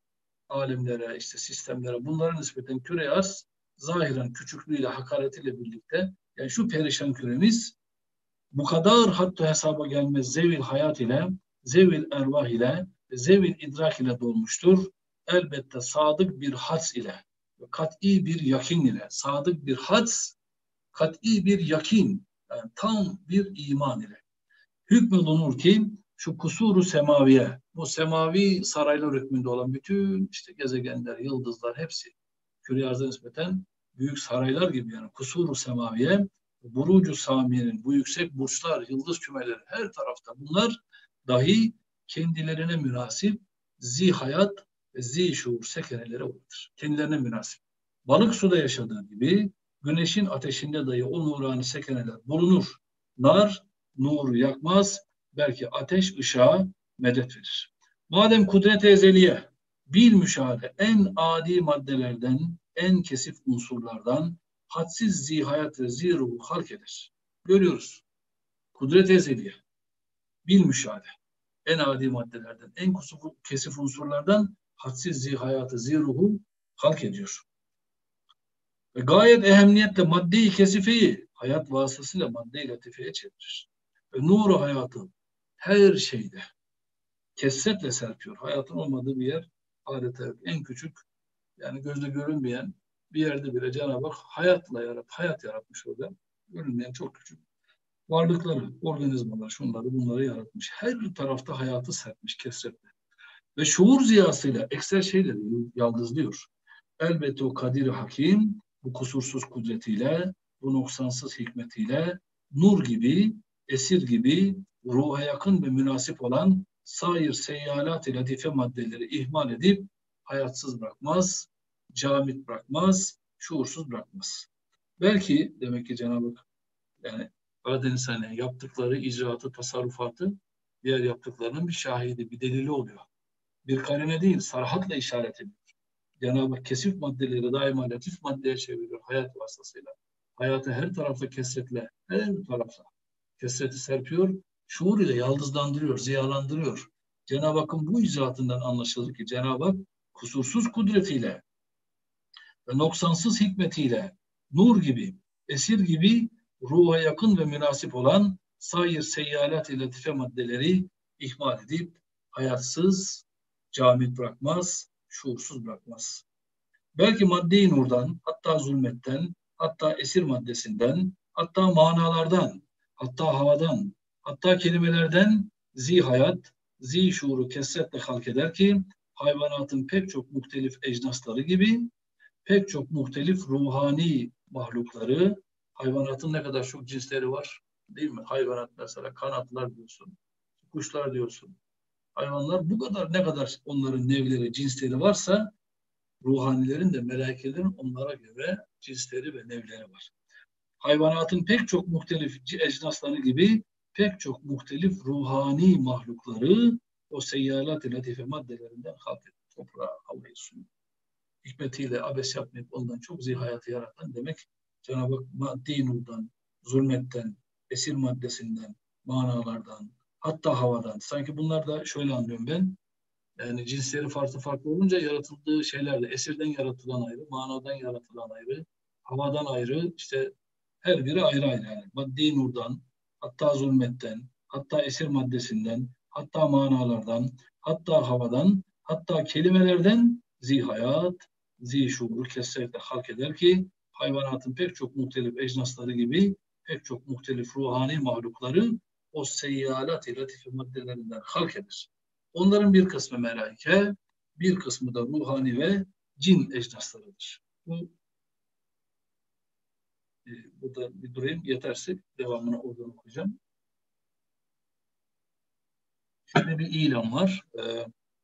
alemlere, işte sistemlere, bunların nispeten küre arz zahiren küçüklüğüyle, hakaretiyle birlikte, yani şu perişan küremiz bu kadar hatta hesaba gelmez zevil hayat ile, zevil ervah ile, zevil idrak ile dolmuştur. Elbette sadık bir hads ile, kat'i bir yakin ile, sadık bir hads, kat'i bir yakin, yani tam bir iman ile. Hükmedilur ki şu kusuru semaviye, bu semavi saraylar hükmünde olan bütün işte gezegenler, yıldızlar hepsi küre arza nispeten büyük saraylar gibi, yani kusuru semaviye, burucu samiyenin, bu yüksek burçlar, yıldız kümeleri her tarafta, bunlar dahi kendilerine münasip zi hayat ve zi şuur sekeneleri vardır. Kendilerine münasip. Balık suda yaşadığı gibi güneşin ateşinde dahi o nurani sekeneler bulunur. Nar nuru yakmaz, belki ateş ışığa medet verir. Madem kudret-i ezeliye bil müşahede en adi maddelerden, en kesif unsurlardan hadsiz zihayat ve ziruhu halk eder. Görüyoruz. Kudret-i ezeliye bil müşahede en adi maddelerden, en kesif unsurlardan hadsiz zihayatı, ziruhu halk ediyor. Ve gayet ehemmiyetle madde-i kesifeyi hayat vasıtasıyla madde-i latifeye çevirir. Ve nuru hayatı her şeyde kesretle serpiyor. Hayatın olmadığı bir yer adeta en küçük, yani gözle görünmeyen bir yerde bile Cenab-ı Hak hayatla yarat, hayat yaratmış orada. Görünmeyen çok küçük varlıkları, organizmalar, şunları bunları yaratmış. Her tarafta hayatı serpmiş kesretle. Ve şuur ziyasıyla ekser şeyleri yaldızlıyor. Elbette o Kadir-i Hakim bu kusursuz kudretiyle, bu noksansız hikmetiyle nur gibi, esir gibi ruha yakın ve münasip olan sair seyyalat-ı latife maddeleri ihmal edip hayatsız bırakmaz, camit bırakmaz, şuursuz bırakmaz. Belki demek ki Cenab-ı Hak yani Karadeniz hani yaptıkları icraatı, tasarrufatı diğer yaptıklarının bir şahidi, bir delili oluyor. Bir karine değil, sarhatla işaret ediyor. Cenab-ı Hak kesif maddeleri daima latif maddeye çeviriyor hayat vasıtasıyla. Hayatı her tarafta kesretle, her tarafta kesreti serpiyor, şuur ile yaldızlandırıyor, ziyalandırıyor. Cenab-ı Hakk'ın bu icraatından anlaşılır ki Cenab-ı Hak kusursuz kudretiyle ve noksansız hikmetiyle nur gibi, esir gibi ruha yakın ve münasip olan sair seyyalat-ı latife maddeleri ihmal edip hayatsız, camit bırakmaz, şuursuz bırakmaz. Belki madde-i nurdan, hatta zulmetten, hatta esir maddesinden, hatta manalardan, hatta havadan, hatta kelimelerden zi hayat, zi şuuru kesretle halk eder ki hayvanatın pek çok muhtelif ecnasları gibi pek çok muhtelif ruhani mahlukları, hayvanatın ne kadar çok cinsleri var değil mi? Hayvanat mesela kanatlar diyorsun, kuşlar diyorsun. Hayvanlar bu kadar, ne kadar onların nevleri, cinsleri varsa ruhanilerin de, melaikelerin onlara göre cinsleri ve nevleri var. Hayvanatın pek çok muhtelif ecnasları gibi pek çok muhtelif ruhani mahlukları o seyyalat-ı latife maddelerinden halk edip toprağa, havayı, suyu hikmetiyle abes yapmayıp ondan çok zihayatı yaratan demek Cenab-ı Hak maddi nurdan, zulmetten, esir maddesinden, manalardan, hatta havadan. Sanki bunlar da şöyle anlıyorum ben. Yani cinsleri farklı farklı olunca yaratıldığı şeyler de esirden yaratılan ayrı, manadan yaratılan ayrı, havadan ayrı, işte her biri ayrı ayrı yani. Maddi nurdan, hatta zulmetten, hatta esir maddesinden, hatta manalardan, hatta havadan, hatta kelimelerden zihayat, zi şuuru kesretle halk eder ki hayvanatın pek çok muhtelif ecnasları gibi pek çok muhtelif ruhani mahlukları o seyyalat-ı latife maddelerinden halk eder. Onların bir kısmı melaike, bir kısmı da ruhani ve cin ecnaslarıdır. Bu e, burada bir durayım. Yeterse devamını oradan okuyacağım. Şöyle bir ilan var. Ee,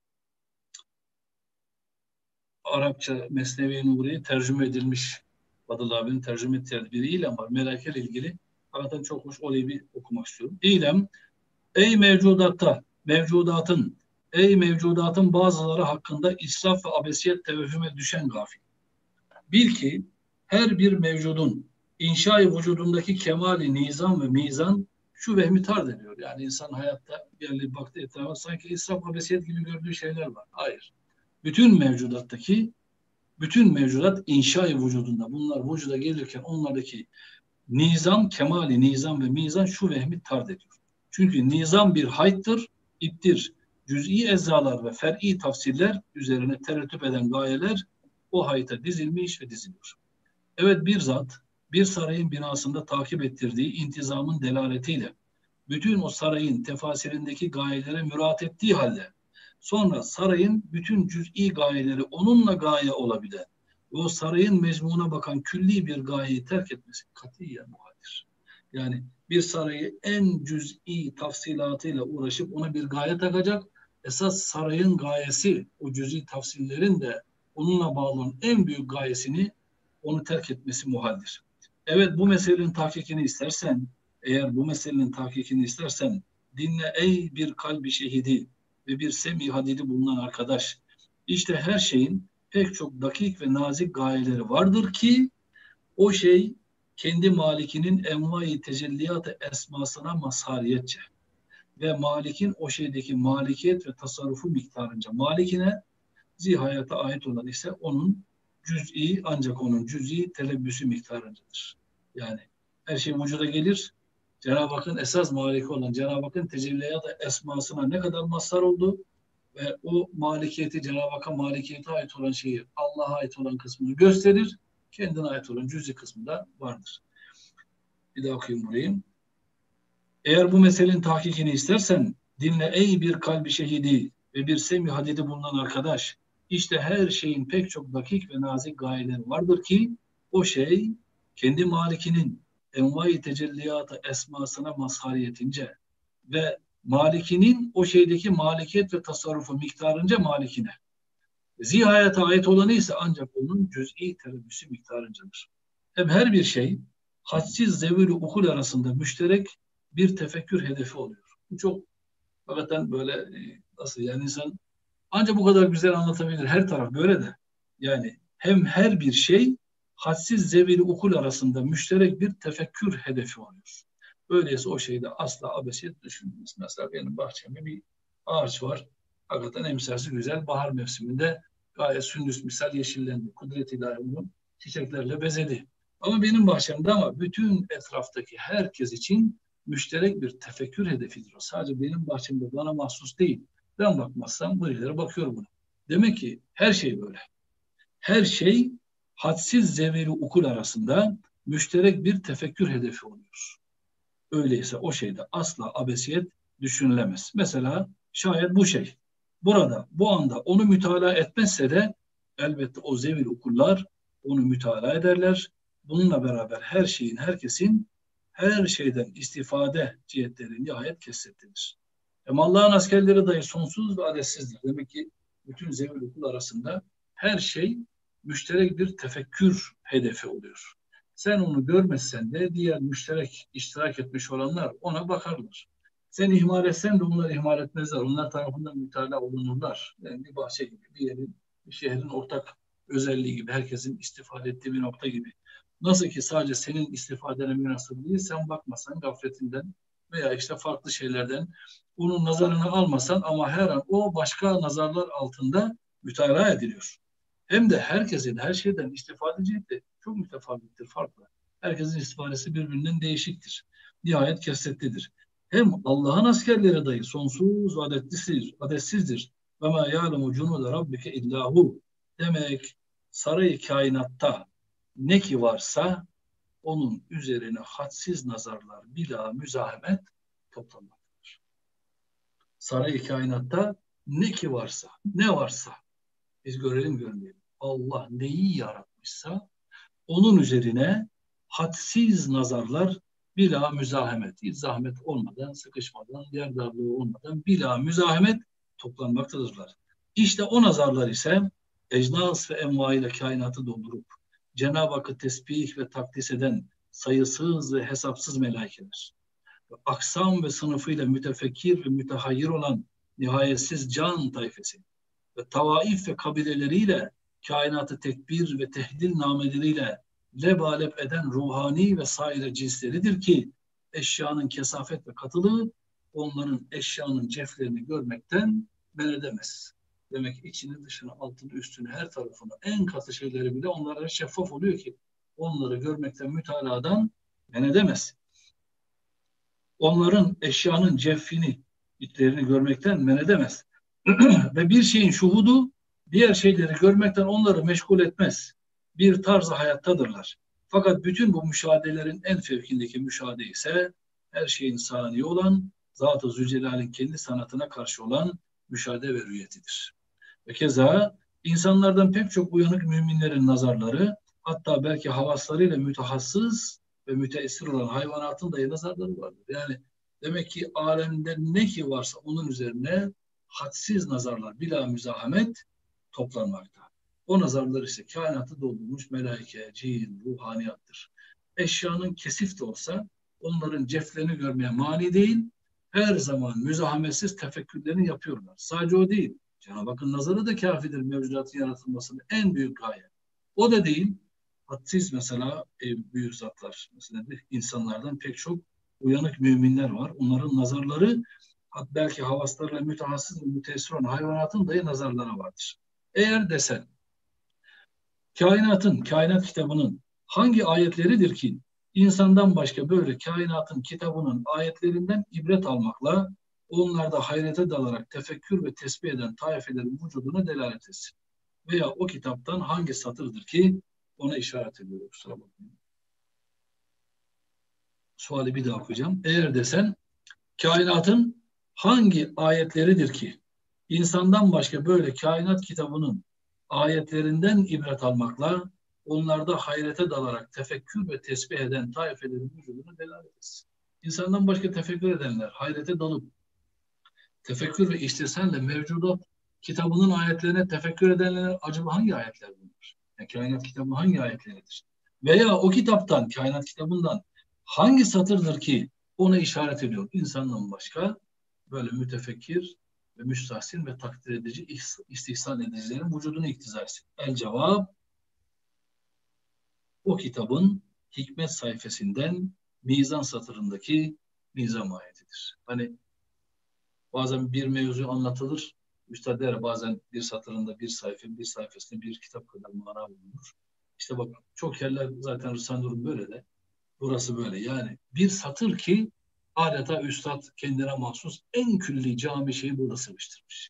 Arapça Mesnevi Nuri'ye tercüme edilmiş. Fadıl abinin tercüme ettiği bir ilan var. Melaike ile ilgili. Hakikaten çok hoş. Orayı bir okumak istiyorum. İlan, ey mevcudatta, mevcudatın, ey mevcudatın bazıları hakkında israf ve abesiyet tevehhüme düşen gafil. Bil ki her bir mevcudun inşa-i vücudundaki kemali nizam ve mizan şu vehmi tard ediyor. Yani insan hayatta yerli baktı etrafa sanki israf, abesiyet gibi gördüğü şeyler var. Hayır. Bütün mevcudattaki, bütün mevcudat inşa-i vücudunda. Bunlar vücuda gelirken onlardaki nizam, kemali nizam ve mizan şu vehmi tard ediyor. Çünkü nizam bir hayttır, iptir. Cüz'i ezalar ve fer'i tafsiller üzerine terettüp eden gayeler o hayta dizilmiş ve diziliyor. Evet, bir zat bir sarayın binasında takip ettirdiği intizamın delaletiyle bütün o sarayın tefasilindeki gayelere müraat ettiği halde sonra sarayın bütün cüz'i gayeleri onunla gaye olabilen ve o sarayın mecmuna bakan külli bir gayeyi terk etmesi katiyen muhaldir. Yani bir sarayı en cüz'i tafsilatıyla uğraşıp ona bir gaye takacak, esas sarayın gayesi, o cüz'i tafsillerin de onunla bağlanan en büyük gayesini onu terk etmesi muhaldir. Evet, bu meselenin tahkikini istersen, eğer bu meselenin tahkikini istersen, dinle ey bir kalbi şehidi ve bir semi hadidi bulunan arkadaş. İşte her şeyin pek çok dakik ve nazik gayeleri vardır ki o şey kendi malikinin envai tecelliyat-ı esmasına mazhariyetçe ve malikin o şeydeki malikiyet ve tasarrufu miktarınca malikine zihayata ait olan ise onun cüz'i, ancak onun cüz'i telebbüsü miktarıncadır. Yani her şey vücuda gelir. Cenab-ı Hakk'ın esas maliki olan Cenab-ı Hakk'ın tecelliyat-ı esmasına ne kadar mazhar oldu ve o malikiyeti, Cenab-ı Hakk'a malikiyete ait olan şeyi, Allah'a ait olan kısmını gösterir. Kendine ait olan cüz'i kısmı da vardır. Bir daha okuyayım burayı. Eğer bu meselenin tahkikini istersen dinle ey bir kalbi şehidi ve bir semi hadidi bulunan arkadaş. İşte her şeyin pek çok dakik ve nazik gayeleri vardır ki o şey kendi malikinin envai tecelliyatı esmasına mazhariyetince ve malikinin o şeydeki malikiyet ve tasarrufu miktarınca malikine. Zihayata ait olanı ise ancak onun cüz'i terebbüsü miktarıncadır. Hem her bir şey hadsiz zevül-i ukul arasında müşterek bir tefekkür hedefi oluyor. Bu çok hakikaten böyle nasıl yani insan ancak bu kadar güzel anlatabilir. Her taraf böyle de. Yani hem her bir şey hadsiz zevil ukul arasında müşterek bir tefekkür hedefi oluyor. Öyleyse o şeyde asla abesiyet düşünülmez. Mesela benim bahçemde bir ağaç var. Hakikaten emsalsi güzel. Bahar mevsiminde gayet sündüs misal yeşillendi. Kudret ilahi bunu çiçeklerle bezedi. Ama benim bahçemde ama bütün etraftaki herkes için müşterek bir tefekkür hedefidir o. Sadece benim bahçemde bana mahsus değil. Ben bakmazsam birileri bakıyor buna. Demek ki her şey böyle. Her şey hadsiz zeveri ukul arasında müşterek bir tefekkür hedefi oluyor. Öyleyse o şeyde asla abesiyet düşünülemez. Mesela şayet bu şey burada, bu anda onu mütalaa etmezse de elbette o zevir ukullar onu mütalaa ederler. Bununla beraber her şeyin, herkesin her şeyden istifade cihetleri nihayet kesrettirir. Ama Allah'ın askerleri dahi sonsuz ve adetsizdir. Demek ki bütün zevir ukul arasında her şey müşterek bir tefekkür hedefi oluyor. Sen onu görmezsen de diğer müşterek iştirak etmiş olanlar ona bakarlar. Sen ihmal etsen de onlar ihmal etmezler. Onlar tarafından mütalaa olunurlar. Yani bir bahçe gibi, bir yerin, bir şehrin ortak özelliği gibi, herkesin istifade ettiği bir nokta gibi. Nasıl ki sadece senin istifadene münasır değil, sen bakmasan gafletinden veya işte farklı şeylerden onun nazarını almasan ama her an o başka nazarlar altında mütalaa ediliyor. Hem de herkesin her şeyden istifadeci de çok mütefavittir, farklı. Herkesin istifadesi birbirinden değişiktir. Nihayet kesretlidir. Hem Allah'ın askerleri dahi sonsuz ve adetsiz, adetsizdir. Ve ma ya'lemu cunude rabbike illahu. Demek sarayı kainatta ne ki varsa onun üzerine hadsiz nazarlar bila müzahemet toplanmaktadır. Sarayı kainatta ne ki varsa, ne varsa biz görelim görmeyelim. Allah neyi yaratmışsa onun üzerine hadsiz nazarlar bila müzahemet, hiç zahmet olmadan, sıkışmadan, yer darlığı olmadan bila müzahemet toplanmaktadırlar. İşte o nazarlar ise ecnas ve enva ile kainatı doldurup Cenab-ı Hakk'ı tesbih ve takdis eden sayısız ve hesapsız melaikeler. Aksam ve sınıfıyla mütefekkir ve mütehayyir olan nihayetsiz can tayfesi ve tavaif ve kabileleriyle kainatı tekbir ve tehdil nameleriyle lebalep eden ruhani ve saire cinsleridir ki eşyanın kesafet ve katılığı onların eşyanın ceflerini görmekten men edemez. Demek ki içini, dışını, altını, üstünü, her tarafını, en katı şeyleri bile onlara şeffaf oluyor ki onları görmekten, mütaladan men edemez. Onların eşyanın cevfini, itlerini görmekten men edemez. Ve bir şeyin şuhudu diğer şeyleri görmekten onları meşgul etmez. Bir tarzı hayattadırlar. Fakat bütün bu müşahedelerin en fevkindeki müşahede ise her şeyin saniye olan, Zat-ı Zülcelal'in kendi sanatına karşı olan müşahede ve rüyetidir. Ve keza insanlardan pek çok uyanık müminlerin nazarları, hatta belki havaslarıyla mütehassıs ve müteessir olan hayvanatın da nazarları vardır. Yani demek ki alemde ne ki varsa onun üzerine hadsiz nazarlar, bila müzahamet toplanmakta. O nazarlar ise kainatı doldurmuş melaike, cin, ruhaniyattır. Eşyanın kesif de olsa onların ceflerini görmeye mani değil, her zaman müzahametsiz tefekkürlerini yapıyorlar. Sadece o değil. Cenab-ı Hakk'ın nazarı da kafidir mevcudatın yaratılmasının en büyük gaye. O da değil. Hadsiz mesela e, büyük zatlar, mesela insanlardan pek çok uyanık müminler var. Onların nazarları belki havaslarla mütehassıs ve müteessir olan hayvanatın dahi nazarlara vardır. Eğer desen kainatın, kainat kitabının hangi ayetleridir ki insandan başka böyle kainatın kitabının ayetlerinden ibret almakla onlarda hayrete dalarak tefekkür ve tesbih eden taifelerin vücuduna delalet etsin. Veya o kitaptan hangi satırdır ki ona işaret ediyor. Kusura bakmayın. Suali bir daha okuyacağım. Eğer desen kainatın hangi ayetleridir ki insandan başka böyle kainat kitabının ayetlerinden ibret almakla onlarda hayrete dalarak tefekkür ve tesbih eden taifelerin vücuduna delalet etsin. İnsandan başka tefekkür edenler, hayrete dalıp tefekkür ve istihsanla mevcudat kitabının ayetlerine tefekkür edenler acaba hangi ayetler bunlar? Yani kainat kitabı hangi ayetleridir? Veya o kitaptan, kainat kitabından hangi satırdır ki ona işaret ediyor? İnsandan başka böyle mütefekkir ve müstahsin ve takdir edici, istihsan edicilerin vücudunu iktiza etsin. El cevap, o kitabın hikmet sayfasından mizan satırındaki nizam ayetidir. Hani bazen bir mevzu anlatılır, üstad der bazen bir satırında bir sayfa, bir sayfasında bir kitap kadar mana bulunur. İşte bak çok yerler zaten Rısan Durum böyle de, burası böyle. Yani bir satır ki adeta üstad kendine mahsus en külli cami şeyi burada sıkıştırmış.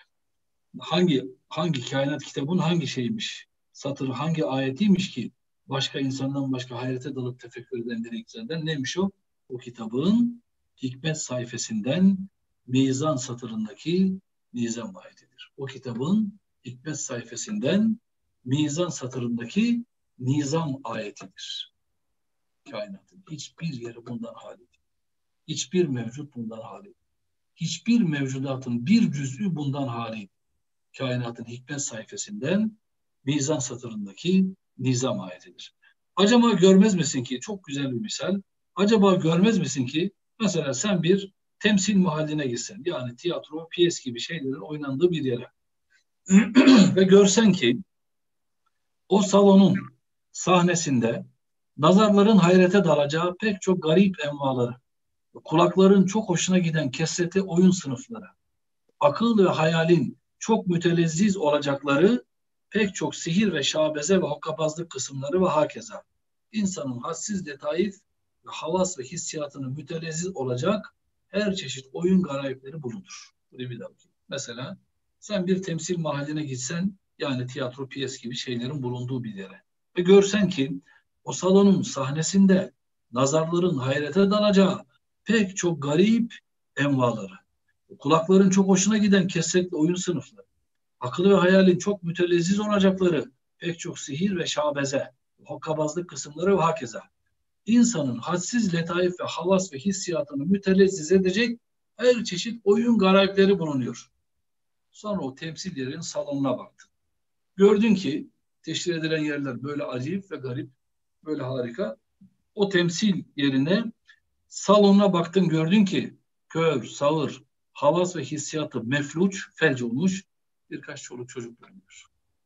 Hangi hangi kainat kitabının hangi şeymiş, satırı hangi ayetiymiş ki başka insandan başka hayrete dalıp tefekkür edenleri iktidardan neymiş o? O kitabın hikmet sayfasından mizan satırındaki nizam ayetidir. O kitabın hikmet sayfasından mizan satırındaki nizam ayetidir. Kainatın hiçbir yeri bundan hali değil. Hiçbir mevcut bundan hali değil. Hiçbir mevcudatın bir cüz'ü bundan hali değil. Kainatın hikmet sayfasından mizan satırındaki nizam ayetidir. Acaba görmez misin ki, çok güzel bir misal, acaba görmez misin ki mesela sen bir temsil mahalline gitsen, yani tiyatro, piyes gibi şeylerin oynandığı bir yere ve görsen ki o salonun sahnesinde nazarların hayrete dalacağı pek çok garip envaları, kulakların çok hoşuna giden kesreti oyun sınıfları, akıl ve hayalin çok mütelezziz olacakları pek çok sihir ve şabeze ve hokkabazlık kısımları ve hakeza. İnsanın hadsiz letaif ve havas ve hissiyatının mütelezziz olacak her çeşit oyun garayipleri bulunur. Burayı bir daha okuyayım. Mesela sen bir temsil mahalline gitsen, yani tiyatro, piyes gibi şeylerin bulunduğu bir yere ve görsen ki o salonun sahnesinde nazarların hayrete dalacağı pek çok garip envaları, kulakların çok hoşuna giden kesretli oyun sınıfları, akıl ve hayalin çok mütelezziz olacakları pek çok sihir ve şabeze, hokkabazlık kısımları ve hakeza. İnsanın hadsiz letaif ve havas ve hissiyatını mütelezziz edecek her çeşit oyun garayipleri bulunuyor. Sonra o temsil yerinin salonuna baktın. Gördün ki teşhir edilen yerler böyle acayip ve garip, böyle harika. O temsil yerine salonuna baktın, gördün ki kör, sağır, havas ve hissiyatı mefluç, felç olmuş birkaç çoluk çocuk bulunuyor.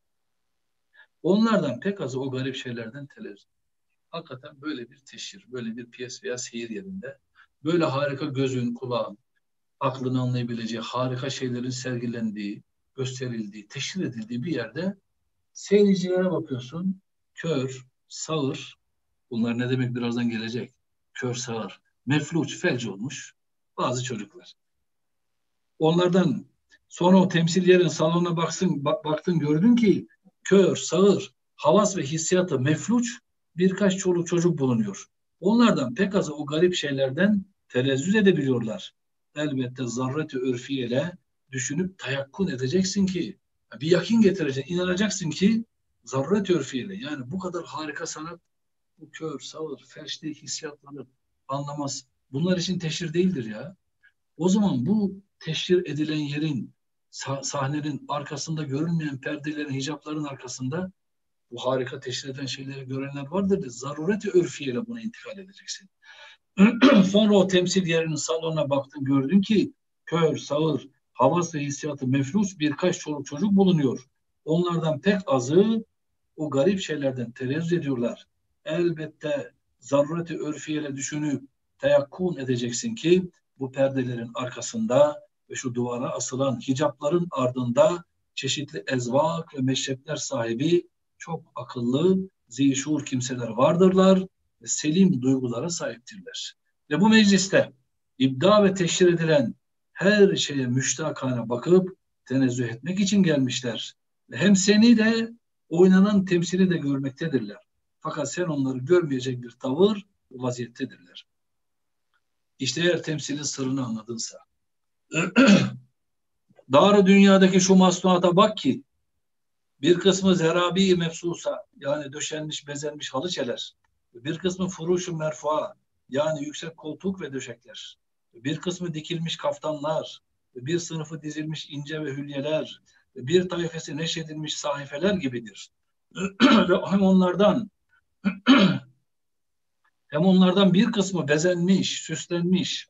Onlardan pek azı o garip şeylerden televizyon. Hakikaten böyle bir teşhir, böyle bir piyes veya seyir yerinde böyle harika gözün, kulağın, aklını anlayabileceği harika şeylerin sergilendiği, gösterildiği, teşhir edildiği bir yerde seyircilere bakıyorsun. Kör, sağır, bunlar ne demek birazdan gelecek. Kör, sağır, mefluç, felç olmuş bazı çocuklar. Onlardan sonra o temsilcilerin salonuna baksın, bak, baktın gördün ki kör, sağır, havas ve hissiyatı mefluç birkaç çoluk çocuk bulunuyor. Onlardan pek azı o garip şeylerden terezzüt edebiliyorlar. Elbette zarret-i örfiyeyle düşünüp tayakkun edeceksin ki, bir yakin getireceksin, inanacaksın ki zarret-i örfiyeyle, yani bu kadar harika sanat, bu kör, sağır, felçli hissiyatları anlamaz. Bunlar için teşhir değildir ya. O zaman bu teşhir edilen yerin, sah sahnenin arkasında görünmeyen perdelerin, hicapların arkasında bu harika teşhir eden şeyleri görenler vardır. Zarureti örfiyeyle buna intikal edeceksin. Sonra o temsil yerinin salonuna baktın, gördün ki kör, sağır, havas ve hissiyatı meflus birkaç çoluk çocuk bulunuyor. Onlardan pek azı o garip şeylerden terezzüt ediyorlar. Elbette zarureti örfiyeyle düşünüp teyakkun edeceksin ki bu perdelerin arkasında ve şu duvara asılan hicapların ardında çeşitli ezvak ve meşrepler sahibi çok akıllı, zişur kimseler vardırlar ve selim duygulara sahiptirler. Ve bu mecliste ibda ve teşhir edilen her şeye müştakane bakıp tenezzüh etmek için gelmişler. Ve hem seni de oynanan temsili de görmektedirler. Fakat sen onları görmeyecek bir tavır vaziyettedirler. İşte eğer temsilin sırrını anladınsa, dar dünyadaki şu masnuata bak ki, bir kısmı zerabi mefsusa, yani döşenmiş, bezenmiş halıçeler, bir kısmı furuşu merfua, yani yüksek koltuk ve döşekler, bir kısmı dikilmiş kaftanlar, bir sınıfı dizilmiş ince ve hülyeler, bir tayfesi neşredilmiş sahifeler gibidir. Ve hem onlardan hem onlardan bir kısmı bezenmiş, süslenmiş,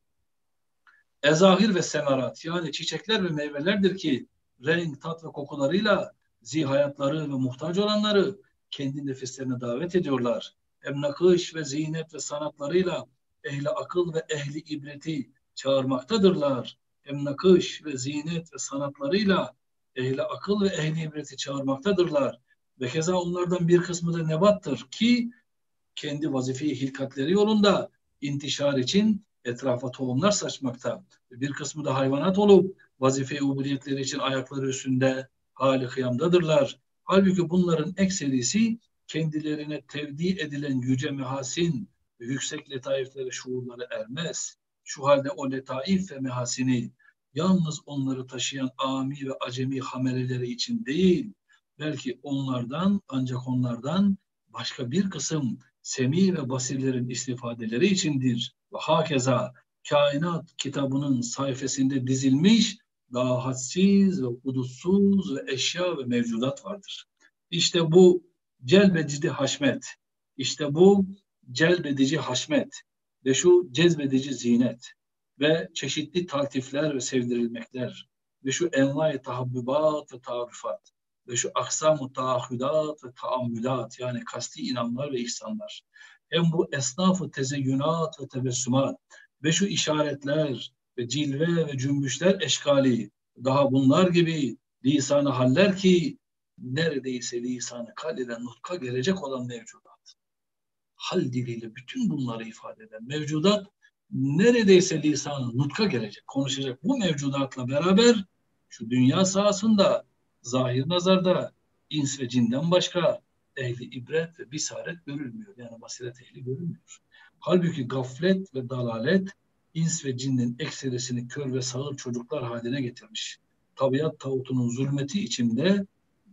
ezahir ve semerat, yani çiçekler ve meyvelerdir ki renk, tat ve kokularıyla zihayatları ve muhtaç olanları kendi nefislerine davet ediyorlar. Hem nakış ve zinet ve sanatlarıyla ehli akıl ve ehli ibreti çağırmaktadırlar. Hem nakış ve zinet ve sanatlarıyla ehli akıl ve ehli ibreti çağırmaktadırlar. Ve keza onlardan bir kısmı da nebattır ki kendi vazife-i hilkatleri yolunda intişar için etrafa tohumlar saçmakta. Bir kısmı da hayvanat olup vazife-i ubudiyetleri için ayakları üstünde hali kıyamdadırlar. Halbuki bunların ekserisi kendilerine tevdi edilen yüce mehasin ve yüksek letaiflere, şuurlara ermez. Şu halde o letaif ve mehasini yalnız onları taşıyan ami ve acemi hameleleri için değil, belki onlardan, ancak onlardan başka bir kısım semi ve basirlerin istifadeleri içindir. Ve hakeza kainat kitabının sayfasında dizilmiş daha hadsiz ve hudutsuz ve eşya ve mevcudat vardır. İşte bu celbedici haşmet, işte bu celbedici haşmet ve şu cezbedici zinet ve çeşitli taltifler ve sevdirilmekler ve şu envai tahabbübat ve taarrufat ve şu aksam-ı taahhüdat ve taammülat, yani kasti inanlar ve ihsanlar, hem bu esnaf-ı tezeyyünat ve tebessümat ve şu işaretler ve cilve ve cümbüşler eşkali, daha bunlar gibi lisan-ı haller ki neredeyse lisan-ı kal ile nutka gelecek olan mevcudat. Hal diliyle bütün bunları ifade eden mevcudat neredeyse lisan-ı nutka gelecek, konuşacak. Bu mevcudatla beraber şu dünya sahasında zahir nazarda ins ve cinden başka ehli ibret ve bisaret görülmüyor. Yani basiret ehli görülmüyor. Halbuki gaflet ve dalalet ins ve cinnin ekserisini kör ve sağır çocuklar haline getirmiş. Tabiat tağutunun zulmeti içinde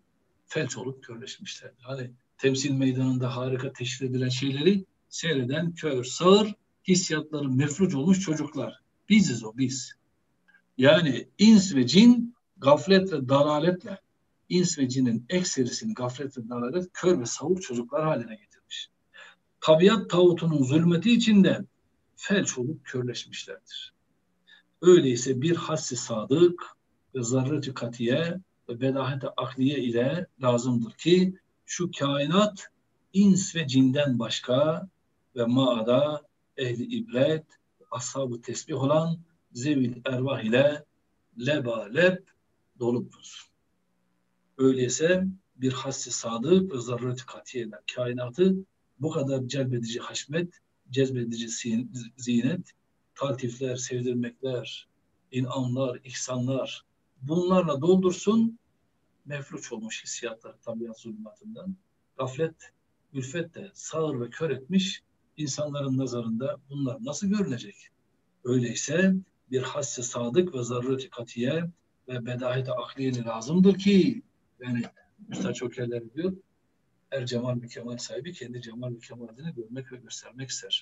felç olup körleşmişler. Hani temsil meydanında harika teşhir edilen şeyleri seyreden kör, sağır, hissiyatları mefluc olmuş çocuklar. Biziz o, biz. Yani ins ve cin gaflet ve dalaletle, ins ve cinin ekserisini gaflet ve dalalet kör ve savuk çocuklar haline getirmiş. Tabiat tağutunun zulmeti içinde felç olup körleşmişlerdir. Öyleyse bir hassi sadık ve zarrıcı katiye ve bedahet-i akliye ile lazımdır ki şu kainat ins ve cinden başka ve maada ehli ibret, ashab-ı tesbih olan zevil ervah ile lebalep dolup dursun. Öyleyse bir hassi sadık ve zarureti katiyeler kainatı bu kadar celbedici haşmet, cezbedici zinet, taltifler, sevdirmekler, inamlar, ihsanlar bunlarla doldursun, mefluç olmuş hissiyatlar tabiat zulmatından. Gaflet, ülfet de sağır ve kör etmiş insanların nazarında bunlar nasıl görünecek? Öyleyse bir hasse sadık ve zarureti katiye ve bedahete akliyeli lazımdır ki, yani Üstad çok yerler diyor, her cemal ve kemal sahibi kendi cemal ve kemalini görmek ve göstermek ister.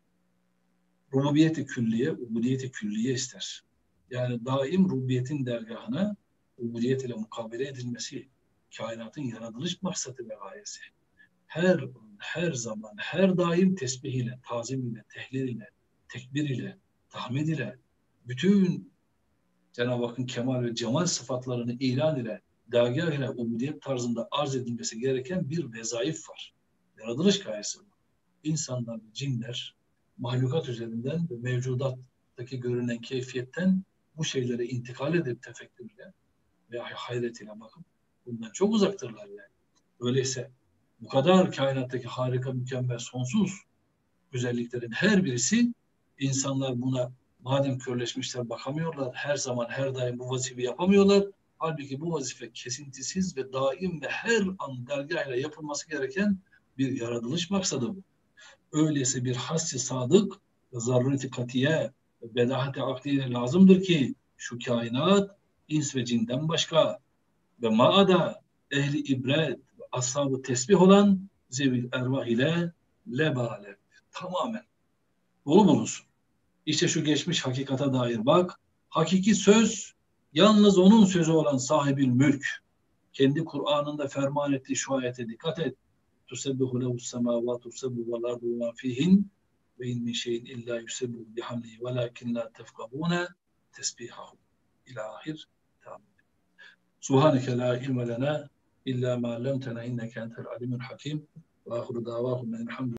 Rububiyeti külliye, ubudiyeti külliye ister. Yani daim rububiyetin dergahına ubudiyet ile mukabele edilmesi kainatın yaratılış maksadı ve gayesi. Her her zaman, her daim tesbih ile, tazim ile, tehlil ile, tekbir ile, tahmid ile, bütün Cenab-ı Hakk'ın kemal ve cemal sıfatlarını ilan ile, dergâh ile ubudiyet tarzında arz edilmesi gereken bir vezaif var. Yaratılış gayesi bu. İnsanlar, cinler, mahlukat üzerinden ve mevcudattaki görünen keyfiyetten bu şeylere intikal edip tefekkürle veya hayretiyle bakıp bundan çok uzaktırlar yani. Öyleyse bu kadar kainattaki harika, mükemmel, sonsuz güzelliklerin her birisi, insanlar buna madem körleşmişler bakamıyorlar, her zaman her daim bu vazifeyi yapamıyorlar. Halbuki bu vazife kesintisiz ve daim ve her an dergâhıyla yapılması gereken bir yaratılış maksadı bu. Öyleyse bir hassi sadık ve zarureti katiye ve bedahati akliye lazımdır ki şu kainat ins ve cinden başka ve maada ehli ibret ve ashab-ı tesbih olan zevil ervah ile lebale tamamen dolu bulunsun. İşte şu geçmiş hakikata dair bak, hakiki söz yalnız onun sözü olan sahibil mülk. Kendi Kur'an'ında ferman ettiği şu ayete dikkat et. Tusebbihu lehus semavatu sebbu vel ardu ve fihin ve in min şeyin illa yusebbihu bihamdihi velakin la tefkahune tesbihahum. İlahir. Tamam. Subhaneke la ilme lena illa ma allamtena inneke entel alimul hakim. Ve ahiru davahum elhamdülillah.